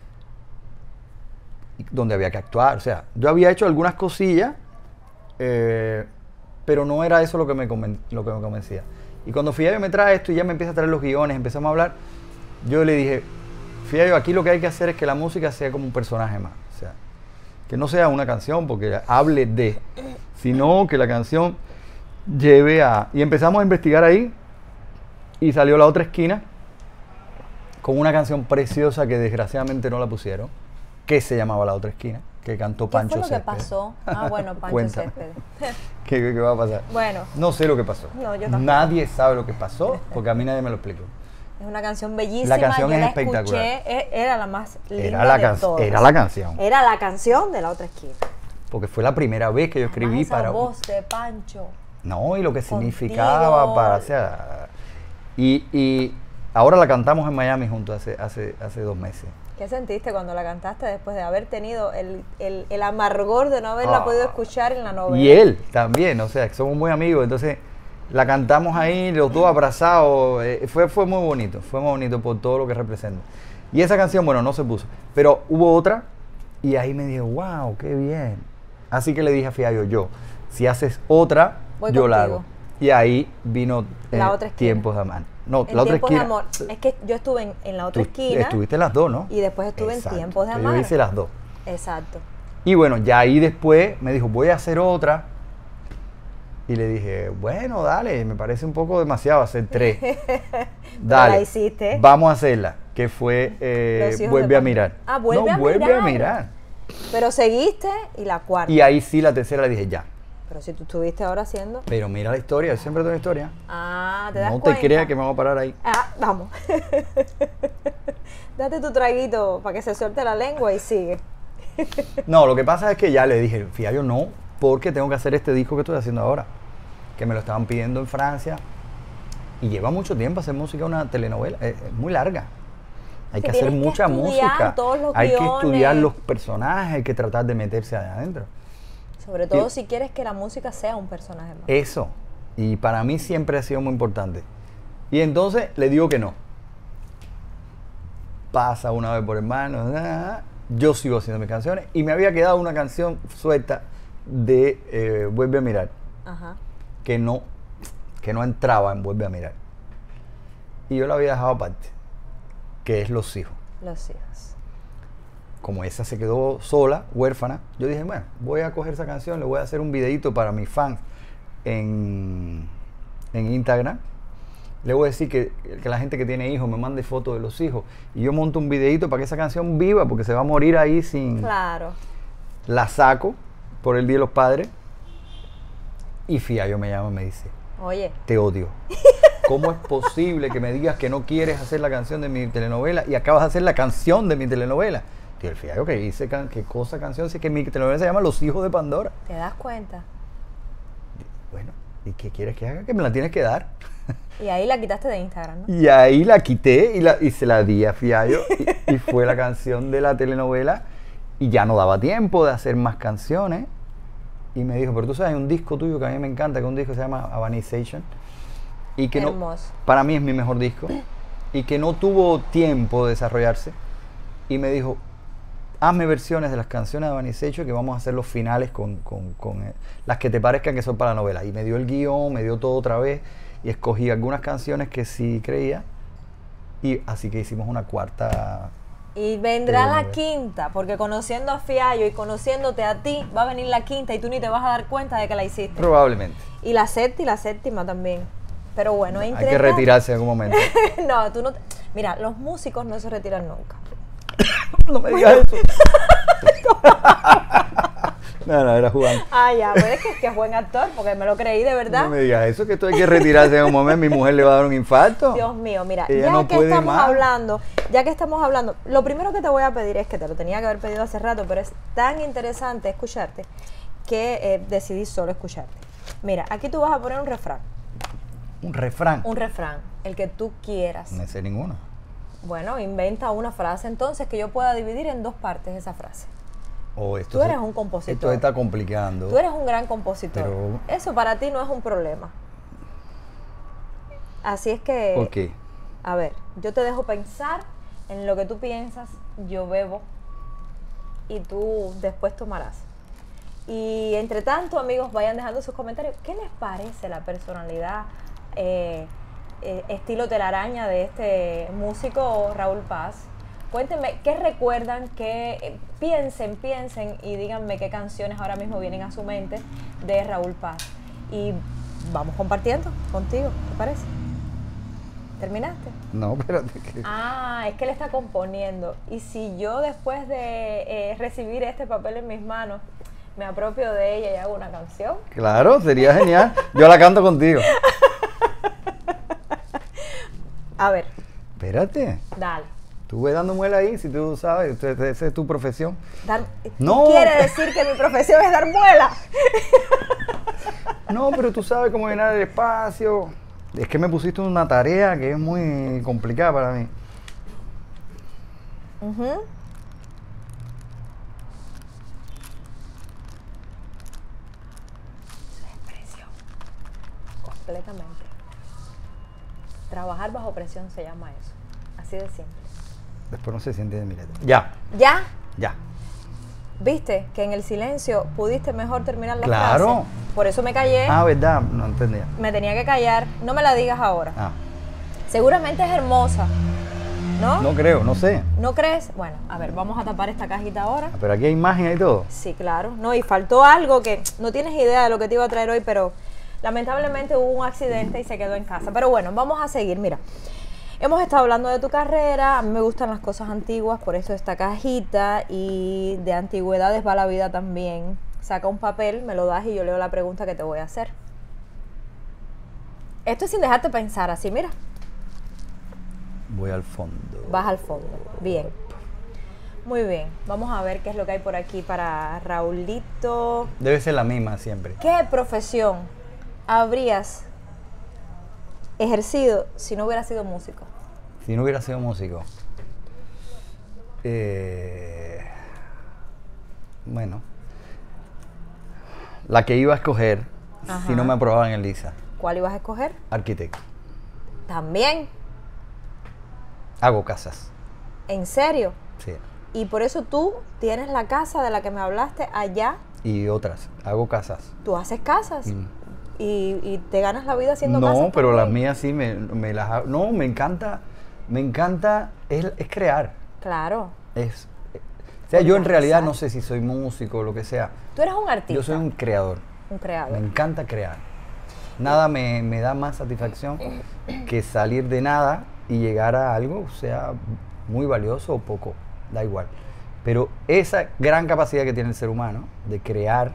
donde había que actuar. O sea, yo había hecho algunas cosillas, eh, pero no era eso lo que, me conven, lo que me convencía. Y cuando Fiallo me trae esto y ya me empieza a traer los guiones, empezamos a hablar, yo le dije, Fiallo, aquí lo que hay que hacer es que la música sea como un personaje más. O sea, que no sea una canción porque hable de, sino que la canción lleve a... Y empezamos a investigar ahí y salió La Otra Esquina con una canción preciosa que desgraciadamente no la pusieron, que se llamaba La Otra Esquina, que cantó Pancho ¿Qué fue lo que Céspedes. pasó? Ah, bueno, Pancho Cuéntame. Céspedes. ¿Qué, qué, qué va a pasar? Bueno. No sé lo que pasó. No, yo tampoco. Nadie sabe lo que pasó porque a mí nadie me lo explicó. Es una canción bellísima. La canción yo es la espectacular. escuché, e- era la más linda Era la, de can- todas. era la canción. Era la canción de La Otra Esquina. Porque fue la primera vez que yo escribí Además, esa para... voz de Pancho. No, y lo que Contigo. significaba para... O sea, y, y ahora la cantamos en Miami juntos hace, hace, hace dos meses. ¿Qué sentiste cuando la cantaste después de haber tenido el, el, el amargor de no haberla Ah. podido escuchar en la novela? Y él también, o sea, somos muy amigos, entonces la cantamos ahí, los dos abrazados, eh, fue, fue muy bonito, fue muy bonito por todo lo que representa. Y esa canción, bueno, no se puso, pero hubo otra y ahí me dijo, wow, qué bien. Así que le dije a Fiallo, yo, si haces otra, Voy yo la contigo. hago. Y ahí vino eh, La Otra Esquina. Tiempos de Amar. No, En La Otra Tiempos de Esquina. Amor. Es que yo estuve en, en La Otra Tú Esquina. Estuviste en las dos, ¿no? Y después estuve en Exacto. Tiempos de Yo Amar. hice las dos. Exacto. Y bueno, ya ahí después me dijo, voy a hacer otra. Y le dije, bueno, dale, me parece un poco demasiado hacer tres. Dale, la hiciste. vamos a hacerla. Que fue eh, Los hijos Vuelve de a Pan- mirar. Ah, Vuelve no, a vuelve mirar. a mirar. Pero seguiste y la cuarta. Y ahí sí, la tercera le dije, ya. Pero si tú estuviste ahora haciendo... Pero mira la historia, yo siempre tengo una historia. Ah, ¿te das No cuenta? te creas que me voy a parar ahí. Ah, vamos. Date tu traguito para que se suelte la lengua y sigue. No, lo que pasa es que ya le dije, Fiallo, no, porque tengo que hacer este disco que estoy haciendo ahora. Que me lo estaban pidiendo en Francia. Y lleva mucho tiempo hacer música, una telenovela. Es, es muy larga. Hay Que que hacer tienes que mucha estudiar música. todos los Hay que guiones. estudiar los personajes, hay que tratar de meterse allá adentro. Sobre todo Y- si quieres que la música sea un personaje más. Eso. Y para mí siempre ha sido muy importante. Y entonces le digo que no. Pasa una vez por hermano, yo sigo haciendo mis canciones y me había quedado una canción suelta de eh, Vuelve a mirar, Ajá. que no, que no entraba en Vuelve a mirar. Y yo la había dejado aparte, que es Los hijos. Los hijos. Como esa se quedó sola, huérfana, yo dije, bueno, voy a coger esa canción, le voy a hacer un videito para mis fans en, en Instagram. Le voy a decir que, que la gente que tiene hijos me mande fotos de los hijos. Y yo monto un videito para que esa canción viva, porque se va a morir ahí sin... Claro. La saco por el Día de los Padres. Y Fiallo me llama y me dice, Oye. te odio. ¿Cómo es posible que me digas que no quieres hacer la canción de mi telenovela y acabas de hacer la canción de mi telenovela? Tío, el Fiallo, que hice, can, ¿qué cosa canción? Sí, que mi telenovela se llama Los hijos de Pandora. ¿Te das cuenta? Bueno, ¿y qué quieres que haga? Que me la tienes que dar. Y ahí la quitaste de Instagram, ¿no? Y ahí la quité y, la, y se la di a Fiallo y, y fue la canción de la telenovela y ya no daba tiempo de hacer más canciones y me dijo, pero tú sabes, hay un disco tuyo que a mí me encanta, que es un disco que se llama Habanization y que no, Hermoso. para mí es mi mejor disco y que no tuvo tiempo de desarrollarse y me dijo, hazme versiones de las canciones de Habanization que vamos a hacer los finales con, con, con eh, las que te parezcan que son para la novela y me dio el guión, me dio todo otra vez y escogí algunas canciones que sí creía y así que hicimos una cuarta. Y vendrá la telenovela. quinta, porque conociendo a Fiallo y conociéndote a ti, va a venir la quinta y tú ni te vas a dar cuenta de que la hiciste. Probablemente. Y la sexta y la séptima también. Pero bueno, Hay entre que tanto- retirarse en algún momento. No, tú no... te- Mira, los músicos no se retiran nunca. No me digas eso. No, no, era jugando. Ah, ya, pues es que, que es buen actor, porque me lo creí de verdad. No me digas eso, que esto hay que retirarse en un momento. Mi mujer le va a dar un infarto. Dios mío, mira, Ella ya no que puede estamos más. hablando, ya que estamos hablando, lo primero que te voy a pedir es que te lo tenía que haber pedido hace rato, pero es tan interesante escucharte que eh, decidí solo escucharte. Mira, aquí tú vas a poner un refrán, Un refrán. un refrán, el que tú quieras. No sé ninguno. Bueno, inventa una frase entonces que yo pueda dividir en dos partes esa frase. Oh, esto Tú eres se- un compositor. Esto está complicando. Tú eres un gran compositor. Pero- Eso para ti no es un problema. Así es que... ¿Por qué? A ver, yo te dejo pensar en lo que tú piensas, yo bebo y tú después tomarás. Y entre tanto, amigos, vayan dejando sus comentarios. ¿Qué les parece la personalidad eh, eh, estilo telaraña de este músico Raúl Paz? Cuéntenme, ¿qué recuerdan? ¿Qué, eh, piensen, piensen y díganme qué canciones ahora mismo vienen a su mente de Raúl Paz. Y vamos compartiendo contigo, ¿te parece? ¿Terminaste? No, espérate. Que... Ah, es que él está componiendo. Y si yo después de eh, recibir este papel en mis manos, me apropio de ella y hago una canción. Claro, sería genial. Yo la canto contigo. A ver, Espérate. dale. Tú ves dando muela ahí, si tú sabes, esa es tu profesión. Dar, No. ¿Tú quieres decir que mi profesión es dar muela? No, pero tú sabes cómo llenar el espacio. Es que me pusiste una tarea que es muy complicada para mí. Ujú. Presión. Completamente. Trabajar bajo presión se llama eso. Así de simple. Después no se siente de mi letra. Ya, ¿Ya? ya. ¿Viste que en el silencio pudiste mejor terminar la Claro. frase? Por eso me callé. Ah, verdad, no entendía. Me tenía que callar. No me la digas ahora. Ah, Seguramente es hermosa. ¿No? no creo, no sé. ¿No crees? Bueno, a ver, vamos a tapar esta cajita ahora. Pero aquí hay imagen y todo. Sí, claro. No, y faltó algo que no tienes idea de lo que te iba a traer hoy, pero lamentablemente hubo un accidente y se quedó en casa. Pero bueno, vamos a seguir. Mira, hemos estado hablando de tu carrera. A mí me gustan las cosas antiguas, por eso esta cajita. Y de antigüedades va la vida también. Saca un papel, me lo das y yo leo la pregunta que te voy a hacer. Esto es sin dejarte pensar, así, mira. Voy al fondo. Vas al fondo. Bien. Muy bien. Vamos a ver qué es lo que hay por aquí para Raulito. Debe ser la misma siempre. ¿Qué profesión habrías ejercido si no hubieras sido músico? Si no hubiera sido músico. Eh, bueno. La que iba a escoger Ajá. si no me aprobaban en Lisa. ¿Cuál ibas a escoger? Arquitecto. También. Hago casas. ¿En serio? Sí. Y por eso tú tienes la casa de la que me hablaste allá. Y otras. Hago casas. Tú haces casas. Mm. Y, y te ganas la vida haciendo No, casas. No, pero también. las mías sí me, me las hago. No, me encanta. Me encanta. Es, es crear. Claro. Es. O sea, yo en Organizar. realidad no sé si soy músico o lo que sea. Tú eres un artista. Yo soy un creador. Un creador. Me encanta crear. Nada me, me da más satisfacción que salir de nada y llegar a algo, sea muy valioso o poco, da igual. Pero esa gran capacidad que tiene el ser humano de crear,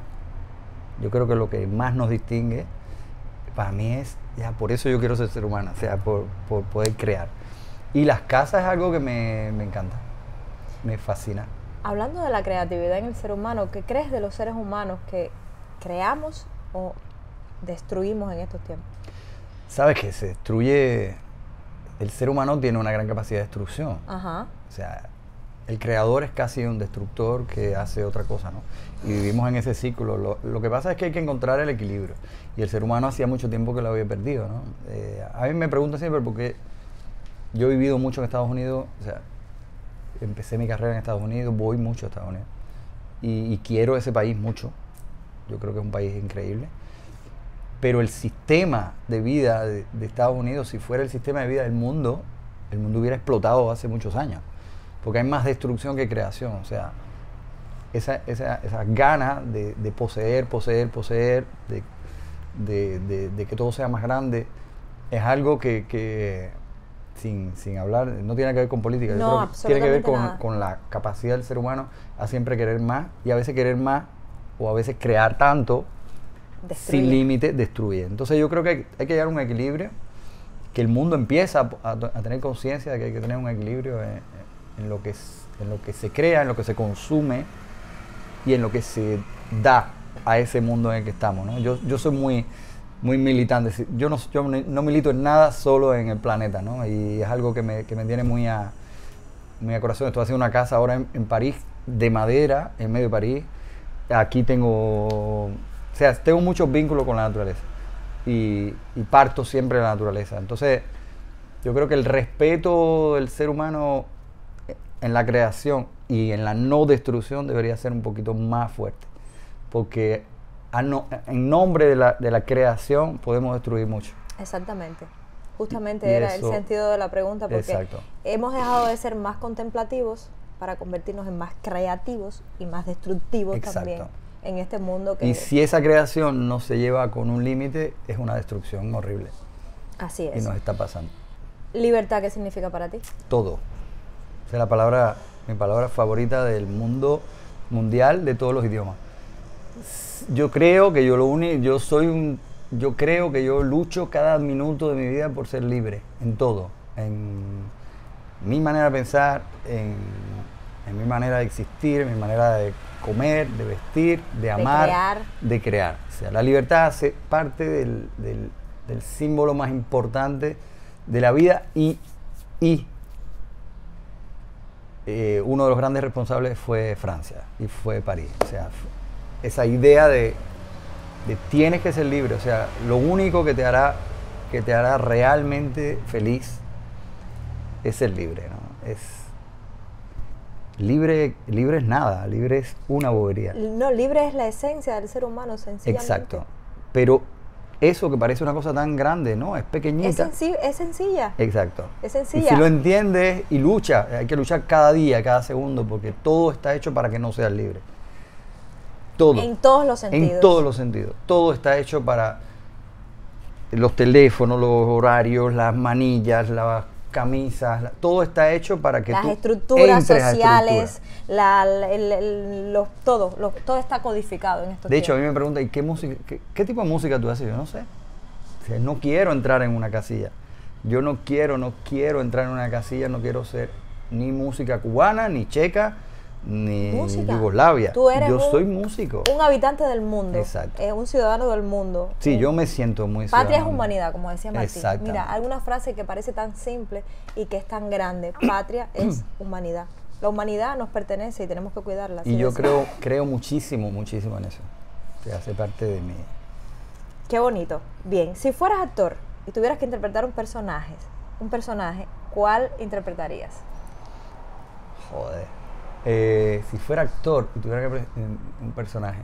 yo creo que lo que más nos distingue, para mí es, ya por eso yo quiero ser ser humano, o sea, por, por poder crear. Y las casas es algo que me, me encanta, me fascina. Hablando de la creatividad en el ser humano, ¿qué crees de los seres humanos que creamos o destruimos en estos tiempos? Sabes que se destruye, el ser humano tiene una gran capacidad de destrucción. Ajá. O sea, el creador es casi un destructor que hace otra cosa, ¿no? Y vivimos en ese ciclo. Lo, lo que pasa es que hay que encontrar el equilibrio. Y el ser humano hacía mucho tiempo que lo había perdido, ¿no? Eh, a mí me preguntan siempre porque yo he vivido mucho en Estados Unidos, o sea, empecé mi carrera en Estados Unidos, voy mucho a Estados Unidos. Y, y quiero ese país mucho. Yo creo que es un país increíble. Pero el sistema de vida de, de Estados Unidos, si fuera el sistema de vida del mundo, el mundo hubiera explotado hace muchos años. Porque hay más destrucción que creación. O sea, esa, esa, esa gana de, de poseer, poseer, poseer, de, de, de, de que todo sea más grande, es algo que, que sin, sin hablar, no tiene que ver con política. No, Yo creo que tiene que ver con, nada. con la capacidad del ser humano a siempre querer más, y a veces querer más, o a veces crear tanto, Destruye. sin límite, destruye. Entonces yo creo que hay, hay que llegar a un equilibrio, que el mundo empieza a, a, a tener conciencia de que hay que tener un equilibrio en, en, lo que es, en lo que se crea, en lo que se consume y en lo que se da a ese mundo en el que estamos, ¿no? Yo, yo soy muy, muy militante. Yo no, yo no milito en nada, solo en el planeta, ¿no? Y es algo que me, que me tiene muy a, muy a corazón. Estoy haciendo una casa ahora en, en París, de madera, en medio de París. Aquí tengo... O sea, tengo muchos vínculos con la naturaleza y, y parto siempre de la naturaleza. Entonces, yo creo que el respeto del ser humano en la creación y en la no destrucción debería ser un poquito más fuerte. Porque a no, en nombre de la, de la creación podemos destruir mucho. Exactamente. Justamente Y- y era eso- el sentido de la pregunta, porque Exacto. hemos dejado de ser más contemplativos para convertirnos en más creativos y más destructivos Exacto. también en este mundo que... Y si esa creación no se lleva con un límite, es una destrucción horrible. Así Y es. nos está pasando. ¿Libertad qué significa para ti? Todo. Esa es la palabra, mi palabra favorita del mundo mundial, de todos los idiomas. Yo creo que yo lo único, yo soy un, yo creo que yo lucho cada minuto de mi vida por ser libre, en todo. En mi manera de pensar, en, en mi manera de existir, en mi manera de comer, de vestir, de amar, crear. de crear. O sea, la libertad hace parte del, del, del símbolo más importante de la vida y, y eh, uno de los grandes responsables fue Francia y fue París. O sea, esa idea de, de tienes que ser libre. O sea, lo único que te hará, que te hará realmente feliz es ser libre, ¿no? Es libre, libre es nada, libre es una bobería. No, libre es la esencia del ser humano, sencillamente. Exacto. Pero eso que parece una cosa tan grande, ¿no? Es Es, pequeñita. senci- es sencilla. Exacto. Es Y sencilla. si lo entiendes y lucha, hay que luchar cada día, cada segundo, porque todo está hecho para que no seas libre. Todo. En todos los sentidos. En todos los sentidos. Todo está hecho para los teléfonos, los horarios, las manillas, las camisas, la- todo está hecho para que Las tú estructuras entres a sociales, la, el- el- los, todo, los- todo está codificado en estos De hecho, a mí tiempos. me preguntan, ¿y qué música, qué, qué tipo de música tú haces? Yo no sé. O sea, no quiero entrar en una casilla. Yo no quiero, no quiero entrar en una casilla, no quiero ser ni música cubana, ni checa, ni Música. Yugoslavia. Tú eres yo un- soy músico. Un habitante del mundo, Exacto. eh, un ciudadano del mundo. Sí, Un- yo me siento muy Patria es ciudadano. humanidad, como decía Martín. Exactamente. Mira, alguna frase que parece tan simple y que es tan grande. Patria es humanidad. La humanidad nos pertenece y tenemos que cuidarla. así Y de yo simple. creo, creo muchísimo, muchísimo en eso. Que hace parte de mi, Qué bonito. Bien, si fueras actor y tuvieras que interpretar un personaje, un personaje, ¿cuál interpretarías? Joder. Eh, si fuera actor y tuviera que pre- un personaje,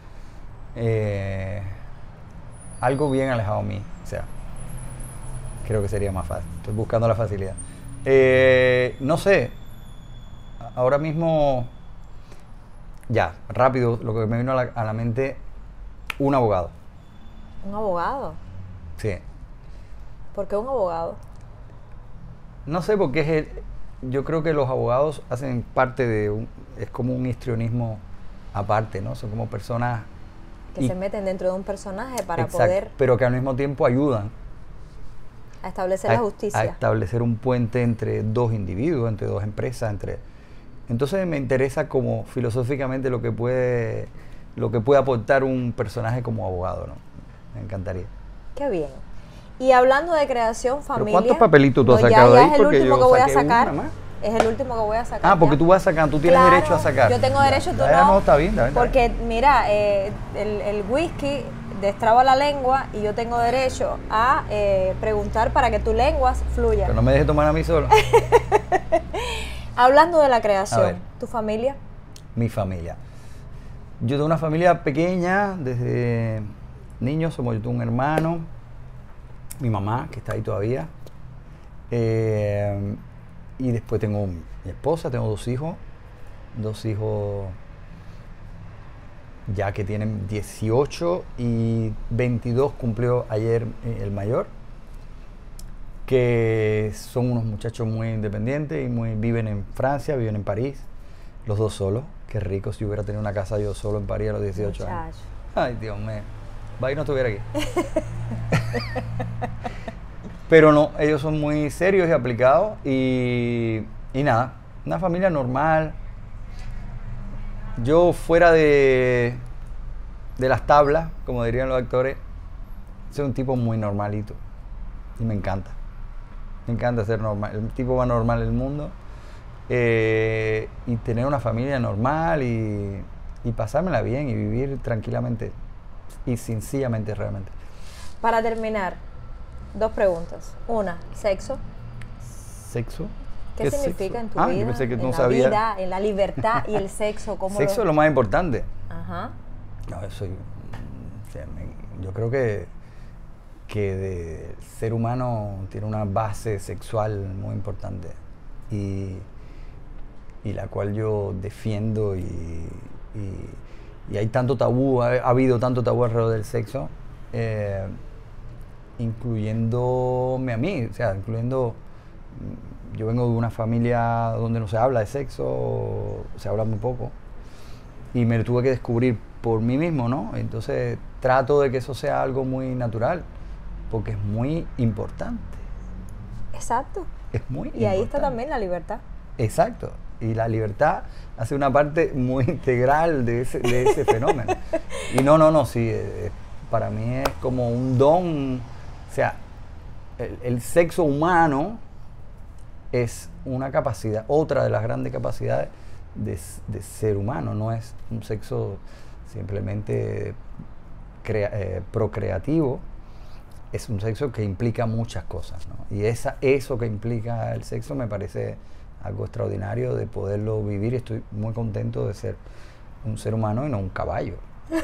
eh, algo bien alejado de mí, o sea, creo que sería más fácil. Estoy buscando la facilidad. Eh, no sé, ahora mismo, ya, rápido, lo que me vino a la, a la mente, un abogado. ¿Un abogado? Sí. ¿Por qué un abogado? No sé, porque es el, yo creo que los abogados hacen parte de un, es como un histrionismo aparte, ¿no? Son como personas Que y, se meten dentro de un personaje para exacto, poder pero que al mismo tiempo ayudan a establecer a, la justicia. a establecer un puente entre dos individuos, entre dos empresas, entre entonces me interesa como filosóficamente lo que puede lo que puede aportar un personaje como abogado, ¿no? Me encantaría. Qué bien. Y hablando de creación, familia... ¿Pero cuántos papelitos tú has no, sacado ya, ahí? ya es el Porque último yo que voy a saqué uno sacar. nada más. Es el último que voy a sacar. Ah, porque ya. tú vas a sacar, tú tienes Claro, derecho a sacar. Yo tengo Ya, derecho, tú ya, ya, no. no, está bien, está bien, está Porque, bien. mira, eh, el, el whisky destraba la lengua y yo tengo derecho a eh, preguntar para que tu lengua fluya. Pero no me dejes tomar a mí solo. Hablando de la A creación, ver. ¿tu familia? Mi familia. Yo tengo una familia pequeña, desde niño somos yo tengo un hermano, mi mamá, que está ahí todavía, eh, y después tengo mi esposa, tengo dos hijos, dos hijos ya que tienen dieciocho y veintidós, cumplió ayer eh, el mayor, que son unos muchachos muy independientes y muy, viven en Francia, viven en París, los dos solos. Qué rico si hubiera tenido una casa yo solo en París a los dieciocho Muchacho. años. Ay, Dios mío. Va y no estuviera aquí. Pero no, ellos son muy serios y aplicados y, y nada, una familia normal. Yo fuera de, de las tablas, como dirían los actores, soy un tipo muy normalito y me encanta. Me encanta ser normal, el tipo más normal del mundo. Eh, y tener una familia normal y, y pasármela bien y vivir tranquilamente y sencillamente realmente. Para terminar, dos preguntas. Una, sexo. ¿Sexo? ¿Qué, ¿Qué significa sexo? en tu ah, vida? Yo pensé que en no la sabía. vida, en la libertad y el sexo. ¿Cómo Sexo lo... es lo más importante. Ajá. No, yo soy, o sea, me, yo creo que que de ser humano tiene una base sexual muy importante y y la cual yo defiendo y, y, y hay tanto tabú, ha, ha habido tanto tabú alrededor del sexo, eh, incluyéndome a mí, o sea, incluyendo, yo vengo de una familia donde no se habla de sexo, se habla muy poco, y me lo tuve que descubrir por mí mismo, ¿no? Entonces trato de que eso sea algo muy natural, porque es muy importante. Exacto. Es muy y ahí importante. está también la libertad. Exacto. Y la libertad hace una parte muy integral de ese, de ese fenómeno. Y no, no, no, sí, eh, para mí es como un don. O sea, el, el sexo humano es una capacidad, otra de las grandes capacidades de, de ser humano. No es un sexo simplemente crea, eh, procreativo, es un sexo que implica muchas cosas, ¿no? Y esa, eso que implica el sexo me parece algo extraordinario de poderlo vivir. Estoy muy contento de ser un ser humano y no un caballo.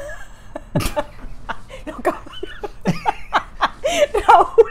No, caballo. Raúl.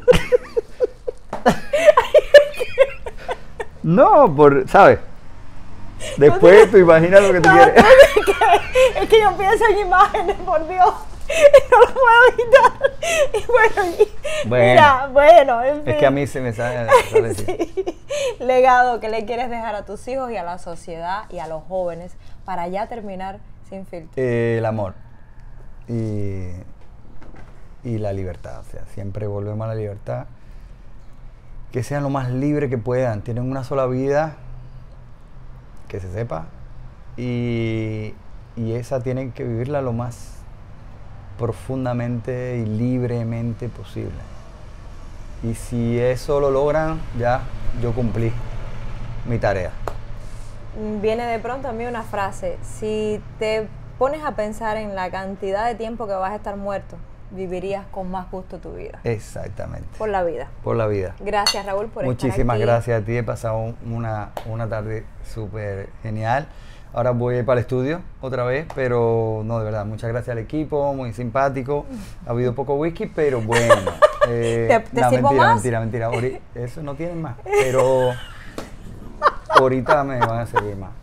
No, por, ¿sabes? Después tú imaginas lo que tú No, quieres. es que, es que yo pienso en imágenes, por Dios. No lo puedo evitar. Y bueno, y, Bueno, mira, bueno, en fin. Es que a mí se me sale, sale así. Sí. Legado que le quieres dejar a tus hijos y a la sociedad y a los jóvenes para ya terminar sin filtro. Eh, el amor y, y la libertad, o sea, siempre volvemos a la libertad. Que sean lo más libres que puedan. Tienen una sola vida, que se sepa, y, y esa tienen que vivirla lo más profundamente y libremente posible. Y si eso lo logran, ya yo cumplí mi tarea. Viene de pronto a mí una frase: si te pones a pensar en la cantidad de tiempo que vas a estar muerto, vivirías con más gusto tu vida. Exactamente. Por la vida. Por la vida. Gracias, Raúl, por Muchísimas estar aquí. gracias a ti, he pasado una, una tarde súper genial. Ahora voy a ir para el estudio otra vez, pero no, de verdad, muchas gracias al equipo, muy simpático. Ha habido poco whisky, pero bueno. Eh, ¿Te, te no, sirvo mentira, más? mentira, mentira. Ahori- Eso no tienen más, pero ahorita me van a servir más.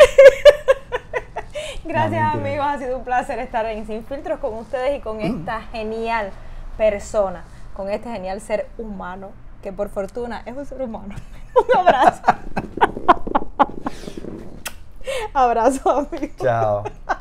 Gracias, No, mentira. amigos. Ha sido un placer estar en Sin Filtros con ustedes y con esta genial persona, con este genial ser humano, que por fortuna es un ser humano. Un abrazo. Abrazo, amigos. Chao.